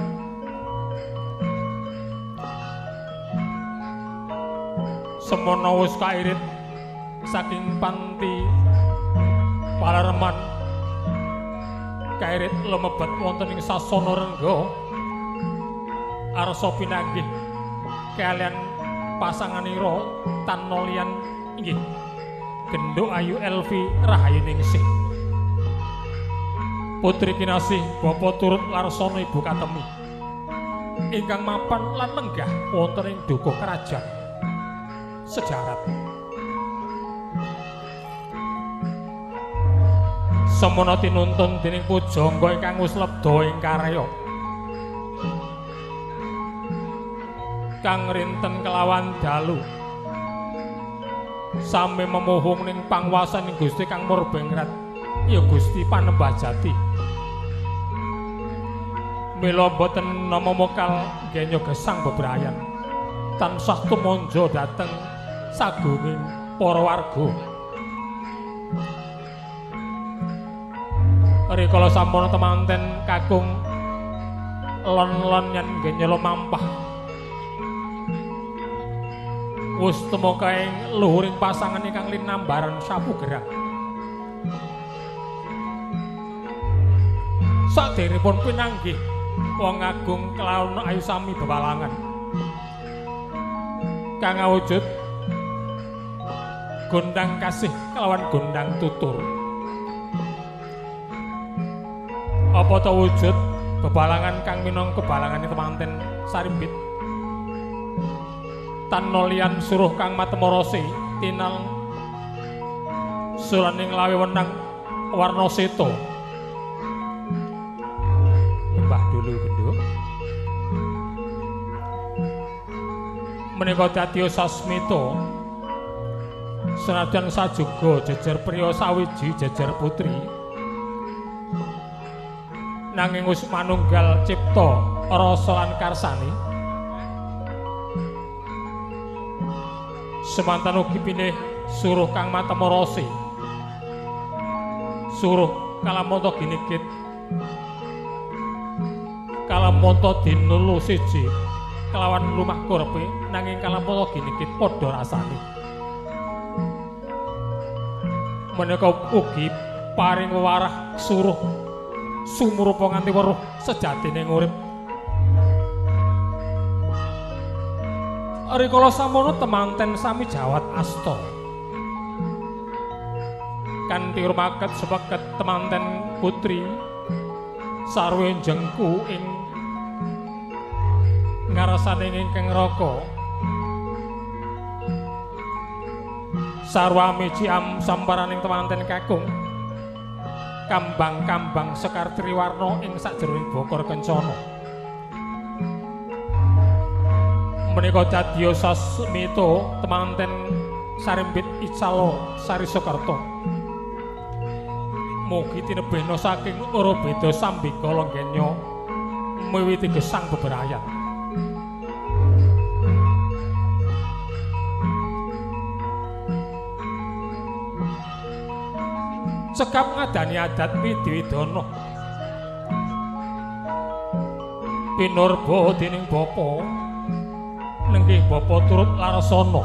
Semono wis kairit saking panti Palareman kairit lumebet wonten ing sasana Rengga arsa pinanggih kalian pasanganira Tanolian inggih Genduk Ayu Elvi Rahayuningsih Putri kinasih bapa turut larsana ibu katemi ingkang mapan lan lenggah wonten ing dukuh kerajaan sejarat semana tinuntun dening pujangga ingkang wis lebda ing karya kang rinten kelawan dalu sami memuhung ning pangwasaning Gusti Kang Murbengrat ya Gusti Panembah Jati mila boten nama mokal genya gesang bebrayan tansah tumanja dhateng sagunging para warga rikala sampun temanten kakung lon-lon yen genya lumampah wis temoka ing luhuring pasangan ingkang linambaran sapu gerang saderepun pinanggih wong agung kelawan ayu sami bebalangan kang awujud gondang kasih kelawan gondang tutur apa ta wujud bebalangan kang minangka kebalangan temanten sarimbit Tanolian suruh kang matemorose tinal suraning lawe wenang warna seto mbah dulu genduk menika dadi sasmita senajan sajuga jejer priya sawiji jejer putri nanging wis manunggal cipta rasa lan karsane semantan ugi pilih suruh kang matemorose suruh kalamonto ginigit kalamonto dinulu siji kelawan lumah korepe nanging kalamonto ginigit padha rasane menika ugi paring wewarah suruh sumurupa nganti weruh sejatine urip rikala samono temanten sami jawat asta kanthi rumaket sepaket temanten putri sarwe jengku ing ngarasane ingkang raka sarwa miciam samparaning temanten kakung kambang-kambang sekar triwarna ing sajroning bokor kencana menika dadya sasmita temanten sarimbit icalo sari Soekarto mugi tinebehna saking ora beda sambikala genya miwiti gesang bebrayan cekap ngadani adat Widiwidana pinurba dening bapa nenggih bapa turut larsana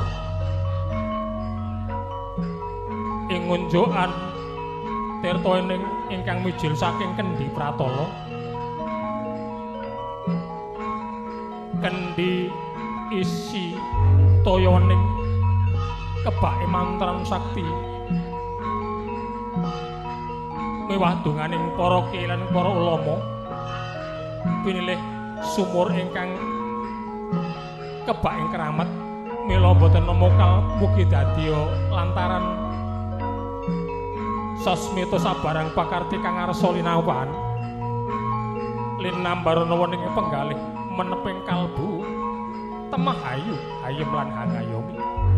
ing ngunjukan tirta ening ingkang mijil saking Kendi Pratala Kendi isi toyaning kebake mantran sakti mewah donganing para kiai lan para ulama pinilih sumur ingkang kebak ing keramat mila boten mokal mugi dadi lantaran sasmita sabarang pakarti kang arsa linawan linambarana wening penggalih meneping kalbu temah ayu ayem lan hangayomi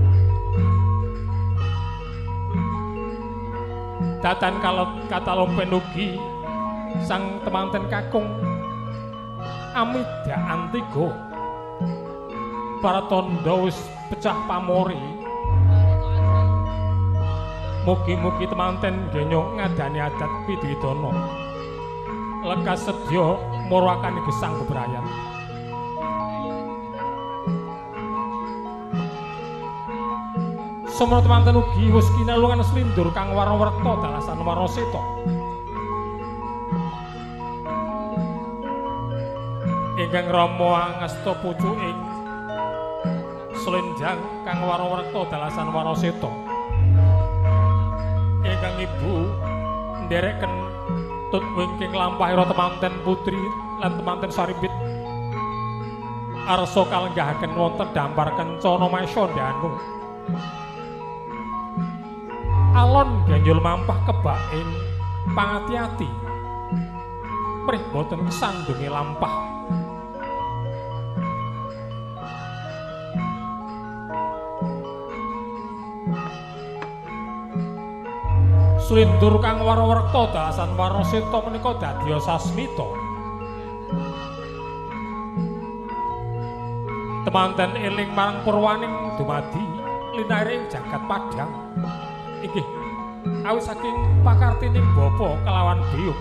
datan katalompen ugi sang temanten kakung Amida Antigo para tondo wis pecah pamori mugi-mugi temanten genyo ngadani adat Widiwidana lekas sedya murwakani gesang bebrayan semana temanten ugi wis kinalungan slindur kang warna werta dalasan warna seta ingkang Rama ngasta pucuking slendang kang waro-werta dalasan Waraseta ingkang ibu ndereken tut wingking lampahira temanten putri lan temanten sarimbit arsa kalenggahaken wonten dampar kencana Masyandanu alon ganjul mampah kebak ing pangati-ati mrih boten kesandunge lampah Slindur kang waro-werta dalasan Waraseta menika dadya sasmita temanten eling marang purwaning dumadi linare ing jagat Padang inggih awit saking pakartining bapa kelawan biyung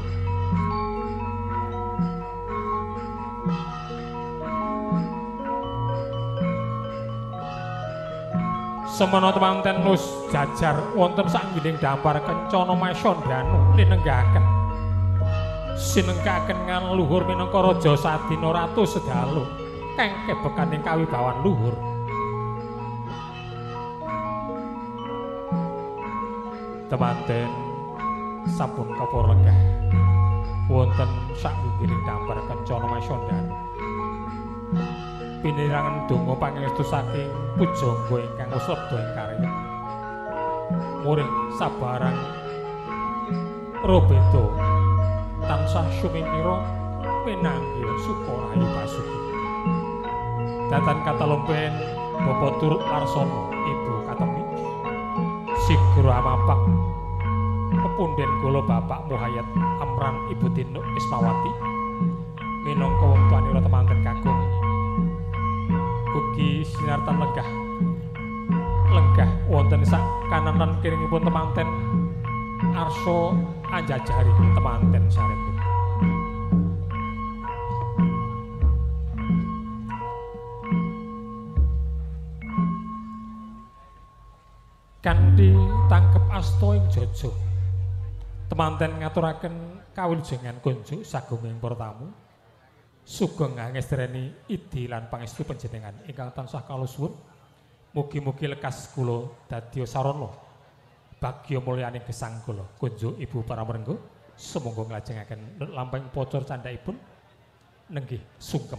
semana temanten nus jajar wonten sanggiling dampar kencana Masyandanu linenggaken sinengkaken ngan luhur minangka raja Sadina Ratu Sedalu kengke bekaning kawibawan luhur temanten sampun kapur lenggah wonten sanggiling dampar kencana Masyandanu pinirangan donga pangestu saking pujangga ingkang usabda ing karya muring sabarang robeta tansah sumingkira pinanggih suka rayu pasuki datan katalompen bapa turut larsana ibu katemi sigra amapak pepunden kula bapak Muhayyad Amran ibu Tinuk Ismawati minangka wong tuanira temanten kakung ugi sinartan lenggah wonten sak kanan lan kiringipun temanten arsa anjajari temanten sarepipun kanthi tangkep asta ing jaja temanten ngaturaken kawilujengan kunjuk sagunging para tamu sugeng ngestreni idi lan pangestu panjenengan ingkang tansah kula suwun mugi-mugi lekas kula dadya sarana bagya mulyaning gesang kula kunjuk ibu paramrengga sumangga nglajengaken lampahing pocor candhaipun nenggih sungkem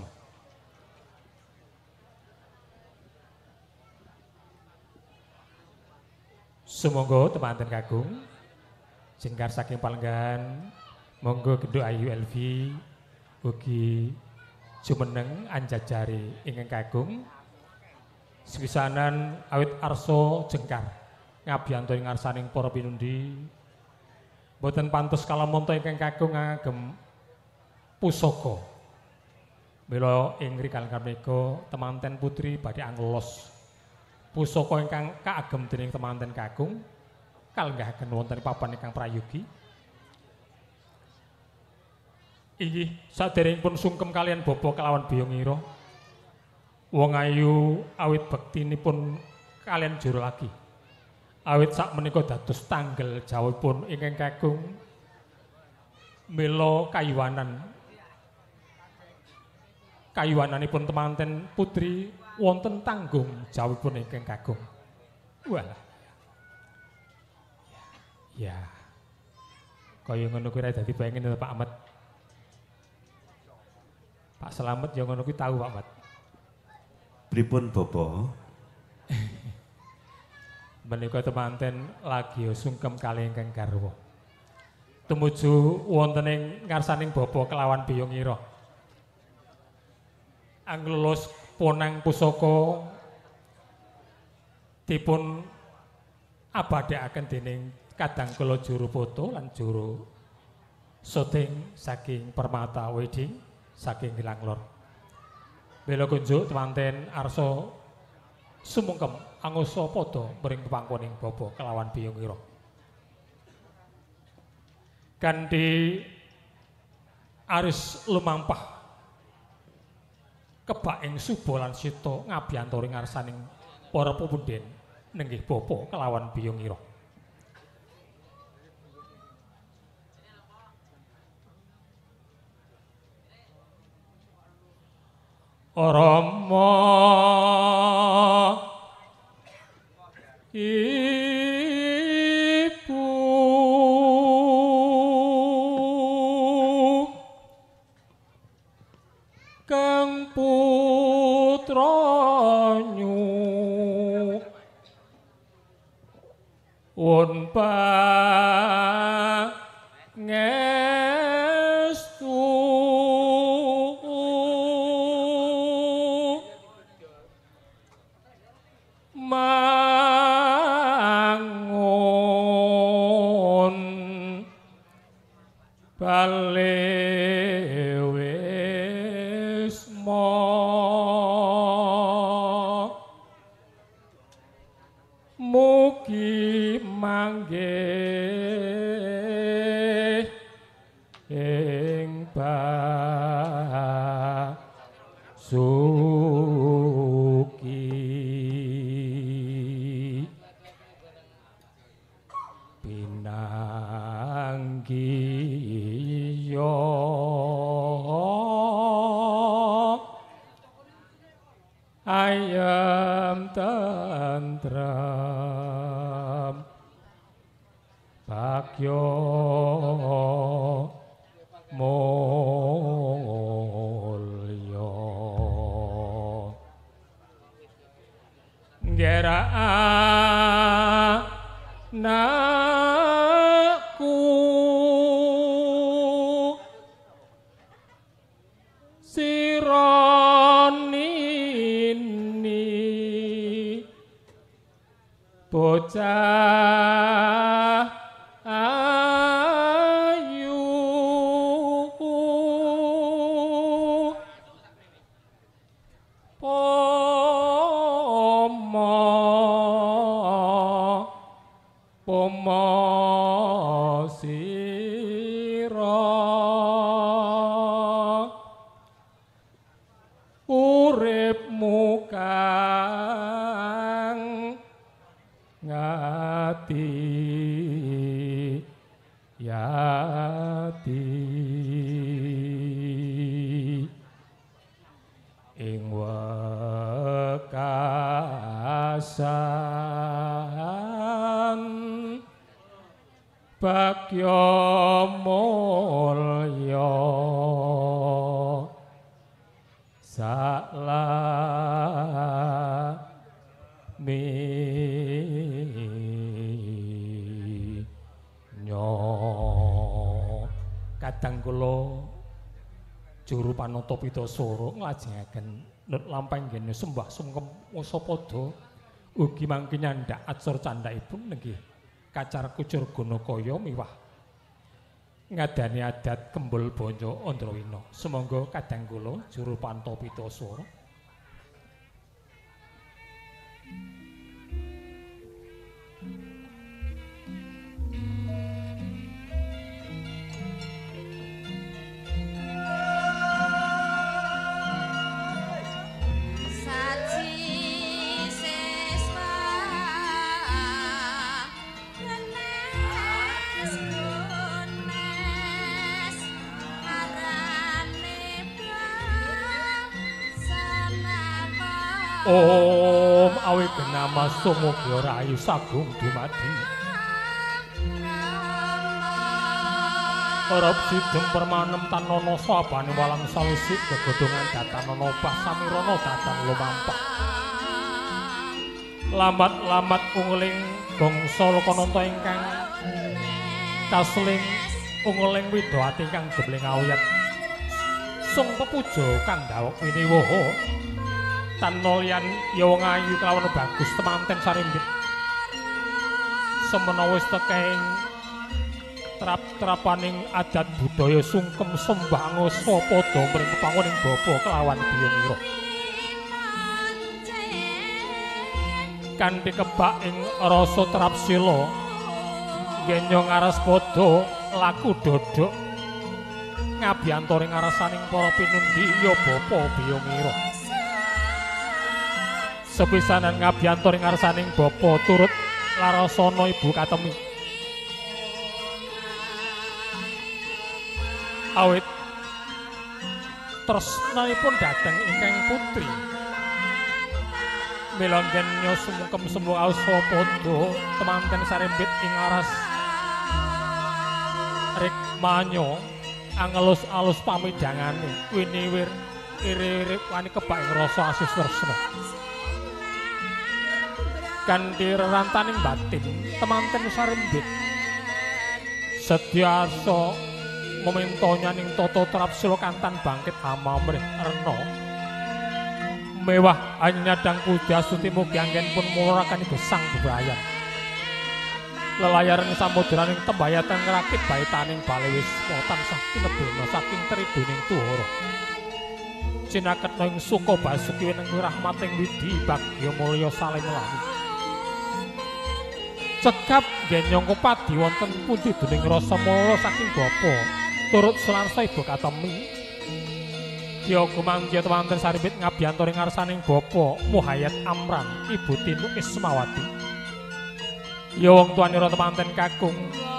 sumangga temanten kakung jengkar saking palenggan monggo genduk ayu Elvi ugi jumeneng anjajari ingkang kakung sepisanan awit arsa jengkar ngabiyanto ing ngarsaning para pinundi boten pantes kalamonta ingkang kakung ngagem pusaka mila ing rikala menika temanten putri badhe anglos pusaka ingkang kaagem dening temanten kakung kalenggahaken wonten papan ingkang prayogi inggih saderengipun sungkem kalian bapa kelawan biyongira wong ayu awit bektinipun kalian juru lagi awit sak menika dados tanggel jawabipun ingkang kakung mila kayuwananipun temanten putri wonten tanggung jawabipun ingkang kakung walah ya kaya ngono kuwi dadi pengen Pak Ahmad Pak Slamet ya ngono kuwi tahu Pak Mat. Pripun Bapak? Menika temanten lagi sungkem kalih ingkang garwa. Tumuju wonten ing ngarsaning bapa kelawan biyongira. Anglos ponang pusaka dipun abadhekaken dening kadang kula juru foto lan juru syuting saking Permata Wedding saking Gilang Lor. Bela kunjuk temanten arsa sumungkem angusa padha mring pepangkoning bapa kelawan biyongira. Kanthi aris lumampah kebak ing Suba lan Sita ngabiyanto ing ngarsaning para pepunden nenggih bapa kelawan biyongira. Rama kang putra nyuwun pangestu mangun bale mugi manggih ing basuki pinanggiya ayam tentrem bagyo mulya ngera anakku bocah ayu pomo sira uripmu kang ngati yati ing wekasan bagya mulya kadang kula juru panata Pitasara nglajengaken lampahing ngene sembah sungkem Wasapada ugi mangke nyandak acara candhaipun nggih kacar kucur Gunakaya miwah ngadani adat kembul banja Andrawina. Sumangga kadang kula juru panata Pitasara Om awi genama sumugya rayu sagung dumadi Arep sideng permanem tanana sabane walang sawisi gegodhongan datanana obah samirana datan lumampah lambat-lambat ungling bangsa lokananta ingkang kasling ungling widawati ingkang gebling awiyat sung pepuja kang dawuh winiwaha tanolyan ya wong ayu kelawan bagus temanten sarimbit semenawa wis tekeng trap-trapaning adat budaya sungkem sembah Wasapada mring pepangoning bapa kelawan biyungira kanthi kebak ing rasa trapsila genya ngaras padha laku dodok ngabiyantoring ngarasaning para pinundi ya bapa biyungira sepisanan ngabyantoring ngarsaning bapa turut larasana ibu katemi awit tresnanipun dhateng ingkang putri. Mila nggenya sumungkem sembuh ausa padha temanten sarembit ing aras rikmanyo angelus-alus pamidhangane winiwir iri-iri wani kebak ing rasa asis tresna. Kanthi rerantaning batin temanten sarembit sedyasa memintonya ning tata trapsila kantan bangkit amamrih rena mewah anyadang kudastuti mugi anggenipun murakan gesang bebayan lelayaran samudraning tembayatan ngrakit baitaning bale wisma tansah tinebena saking triduning tuhara cinaketna ing suka basuki weneng rahmating widi bagya mulya saling lami cekap ngenyong padi wonten pundi dening rasa mala saking bapa turut selarsa ibu katemi ya gumangya temanten saribit ngabiyantoring ngarsaning bapa Muhayyad Amran ibu Tinu Ismawati ya wong tuanira temanten kakung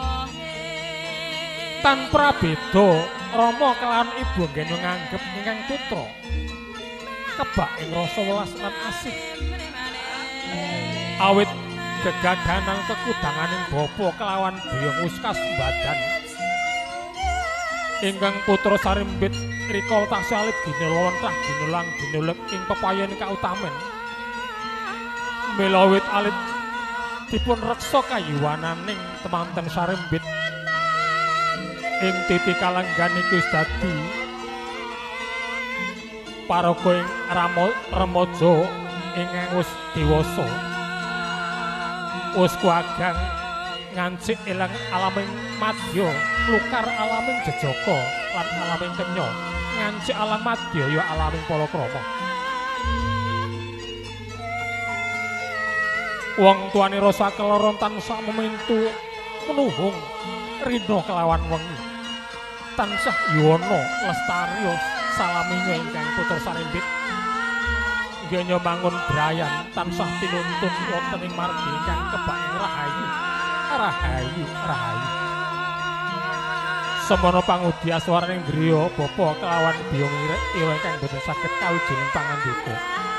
tanpa beda Rama kelawan ibu nggeno nganggep ingkang putra kebak ing rasa welas lan asih awit gegadanan kekudanganing bapa kelawan biyong uskas badan ingkang putra sarimbit rikala taksih alit ginelontrah ginelang ginelek ing pepayan kautamen melawit alit dipun reksa kayuwananing temanten sarimbit ing titi kalenggan iku wis dadi paraga ing remaja ingkang wis dewasa wis kuagang ngancik ilang alaming madya lukar alaming jejaka lan alaming kenya ngancik alam madya ya alaming palakrama wong tuane rasa keloro tansah memintu menuhung rina kelawan wengi tansah yono lestari salaminya ingkang putra sarimbit nggenya mangun brayan tansah tinuntun wonten ing margi ingkang kebak rahayu rahayu rahayu semono pangudi aswaraning griya bapa kelawan biyong ira ingkang boten saged kawijining pangandika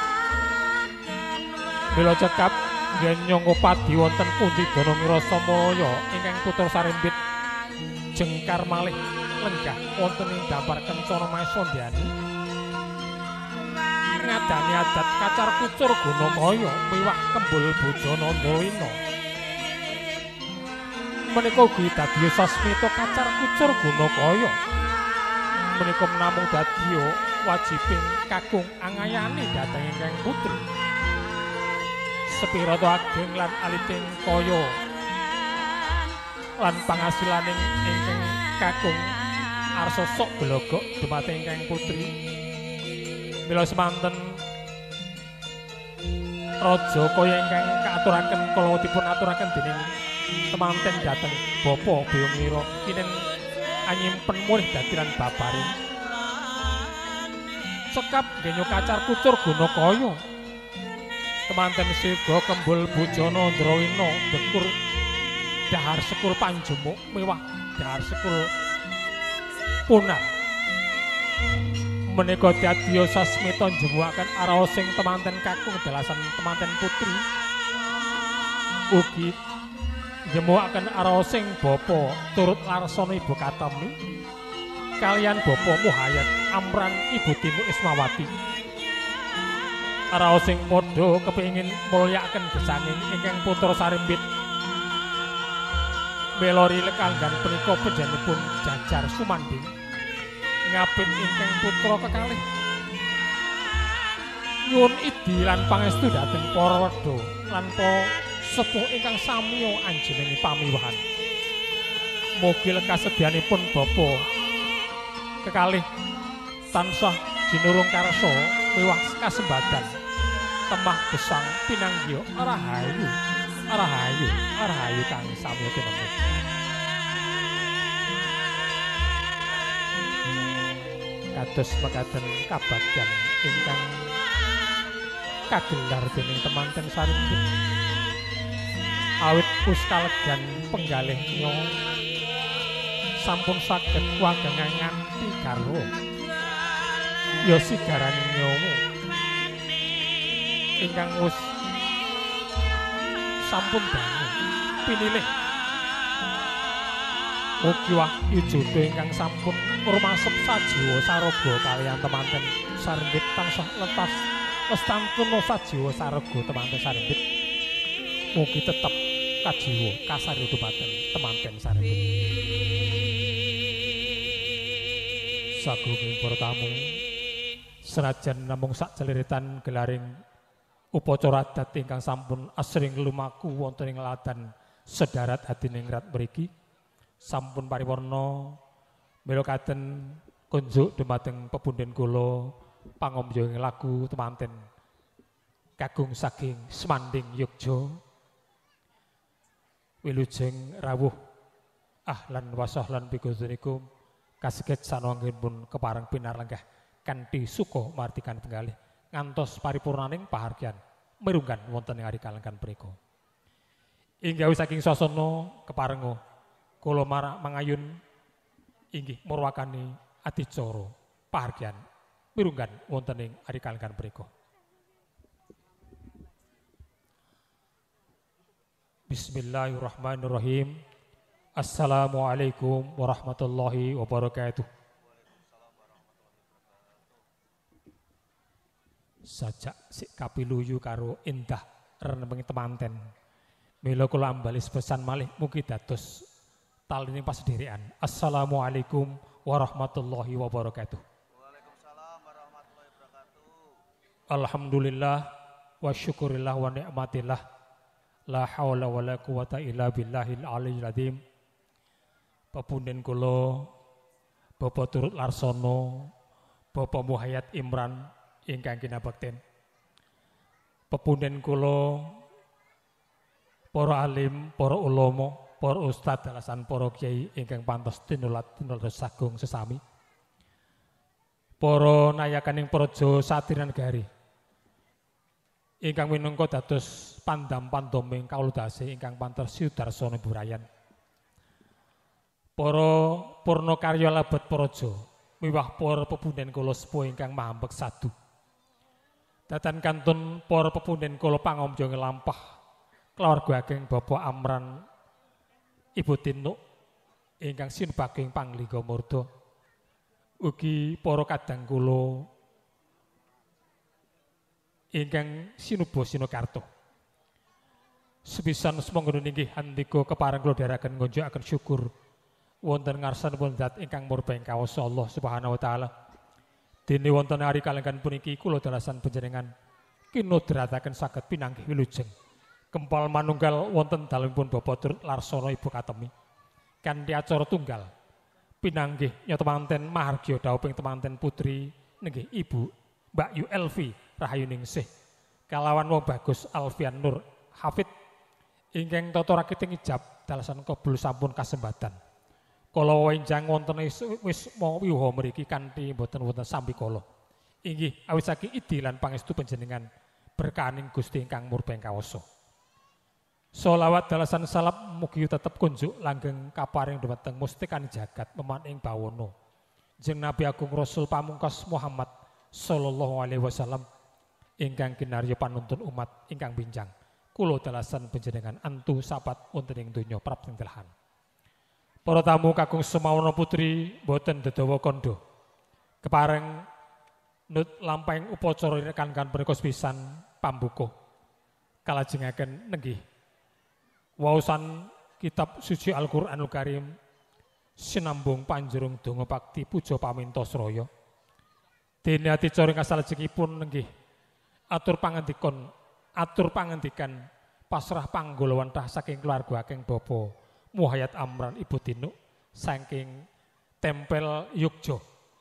mila cekap ngenyong padi wonten pundi dana mirasa maya ingkang putra sarimbit jengkar malih lenggah wonten ing dampar kencana masondhyani ngadani adat kacar kucur gunakaya miwah kembul bojananda wina menika ugi dadi sasmita kacar kucur gunakaya menika namung dadi wajibing kakung angayani dhateng ingkang putri sepira to ageng lan aliting kaya lan pangasilaning ingkang kakung arsa sok glogok dumateng ingkang putri mila semanten raja kaya ingkang kaaturaken kala dipun aturaken dening temanten dhateng bapa Biyong Lira kinen anyimpen mulih dadiran babaring sekap ngenyo kacar kucur gunakaya temanten sirga kembul bujana Ndrawina dekur dahar sekul panjemuk mewah dahar sekul punar menika dadi sasmita njemuaken araosing temanten kakung dalasan temanten putri ugi njemuaken araosing bapa turut larsana ibu katemi kalian bapa Muhayyad Amran ibu Tinu Ismawati araosing padha kepengin mulyakaken gesanging ingkang putra sarimbit melori lekanggan punika panjenenganipun jajar sumanding ngapit ingkang putra kekalih nyuwun idi lan pangestu dhateng para wedha lan para sepuh ingkang samiya anjenengi pamiwahan mugi kasedyanipun bapa kekalih tansah jinurung karsa miwah kasembadan temah gesang pinanggih rahayu rahayu rahayu kang samiya tinemu kados mekaten kabagyan ingkang kagelar dening temanten sarimbit awit puskalegan penggalihnya sampun saged kuwagengan nganti garwa ya sigaraning nyomu ingkang wis sampun dangu pinilih mugi wahyu jodoh ingkang sampun urmasep sajiwa saraga kaliyan temanten sarembit tansah lentas lestantuna sajiwa saraga temanten sarembit mugi tetep kajiwa kasaridupaten temanten sarembit. Sagunging para tamu senajan namung sakceliritan gelaring upacara adat ingkang sampun asring lumaku wonten ing ladan sedarat hadiningrat mriki sampun pariwarna milokaken kunjuk dumateng pepunden kula pangomjo ing lagu temanten kagung saking Semanding Yogya wilujeng rawuh ahlan wa sahlan bikuzunikum kaseket sanangipun kepareng pinarenggah kanthi suka martikan penggalih ngantos paripurnaning pahargyan mirunggan wonten ing ari kalenggan punika. Inggih saking swasana keparenga kula mangayun inggih murwakani adicara pahargyan mirunggan wonten ing ari kalenggan punika. Bismillahirrahmanirrahim. Assalamualaikum warahmatullahi wabarakatuh. Sajak sik kapiluyu karo endah reneng temanten. Mila kula ambalis pesan malih mugi dados talining pasedherekan. Assalamualaikum warahmatullahi wabarakatuh. Waalaikumsalam warahmatullahi wabarakatuh. Alhamdulillah wa syukurillah wa ni'matillah. La haula wa la quwata illa billahil aliyyil azim. Pepunden kula Bapak Turut Larsono, Bapak Muhayyad Imran ingkang kinabekten. Pepunden kula para alim, para ulama, para ustad dalasan para kiai ingkang pantos tinulat sagung sesami. Para nayakaning praja satiran gari ingkang minangka dados pandam-pandoming kawuludase ingkang pantes Siudarsana Burayan. Para purna karya labet praja miwah para pepunden kula sepuh ingkang mahambek sadu. Datan kantun para pepunden kula pangomjo nglampah keluarga ageng Bapak Amran Ibu Tinuk ingkang sinebaging panglingga murda. Ugi para kadang kula ingkang sinuba sinakarta. Sepisan semangga inggih andika kepareng kula dherekaken ngunjukaken syukur wonten ngarsanipun zat ingkang murbeng kawasa Allah Subhanahu wa taala. Dene wonten ari kalenggan puniki kula dalasan panjenengan kinudrataken saged pinanggih wilujeng kempal manunggal wonten dalemipun Bapak Turut Larsono Ibu Katemi. Kanthi acara tunggal pinanggih nyotemanten mahargya dawuhing temanten putri nggih Ibu Mbak Yu Elvi Rahayuningsih kalawan wong bagus Alfian Nur Hafid ingkang tata rakiting ijab dalasan kabul sampun kasembatan. Kala wenjang wonten wis mawiha mriki kanthi boten wonten sambi kala. Inggih awit saking idi lan pangestu panjenengan berkahaning Gusti ingkang murbeng kawasa. Sholawat dalasan salap mugi tetep kunjuk langgeng kaparing dhumateng mustikani jagat memaning bawana. Jeneng Nabi Agung Rasul Pamungkas Muhammad sallallahu alaihi wasallam ingkang kinarya panuntun umat ingkang binjang. Kula dalasan panjenengan antu sapat wonten ing donya prapting dalahan. Para tamu kakung semawana putri boten dedawa kandha. Kepareng nut lampahing upacara rekan-rekan punika pisan pambuka. Kalajengaken nenggih waosan kitab suci Al-Qur'anul Karim sinambung panjurung donga pakti puja paminta sraya. Dene adicara ing salajengipun nenggih atur pangandikan pasrah panggulawantah saking keluarga ageng Bapak Muhayyad Amran Ibu Tinuk saking Tempel Yogya.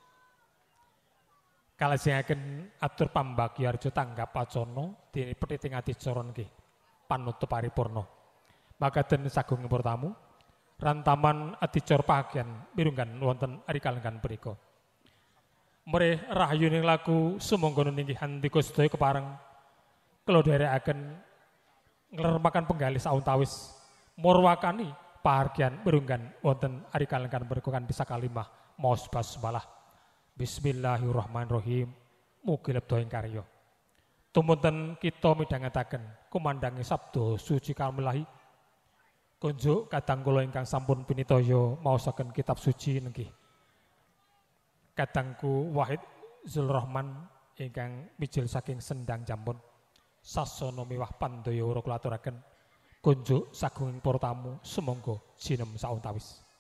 Kalajengaken atur pambagya arja tanggap wacana dene petiting adicara nggih panutup paripurna. Makaten sagunging para tamu rantaman adicara pahagyan mirunggan wonten ari kalenggan punika. Mrih rahayuning lagu sumangga ninggih handika sedaya kepareng kula dherekaken ngleremaken penggalih sauntawis murwakani pahargyan mirunggan wonten ari kalenggan punika kanthi sakalimah maos basmalah Bismillahirrahmanirrahim. Mugi lebda ing karya. Tumunten kita midhangetaken kumandangi sabda suci kamilahi. Kunjuk kadang kula ingkang sampun pinitaya maosaken kitab suci nggih. Kadangku Wahid Zulrahman ingkang mijil saking Sendang Jampun. Sasana miwah pandaya kula aturaken. Kunjuk sagunging para tamu sumangga jinem sauntawis.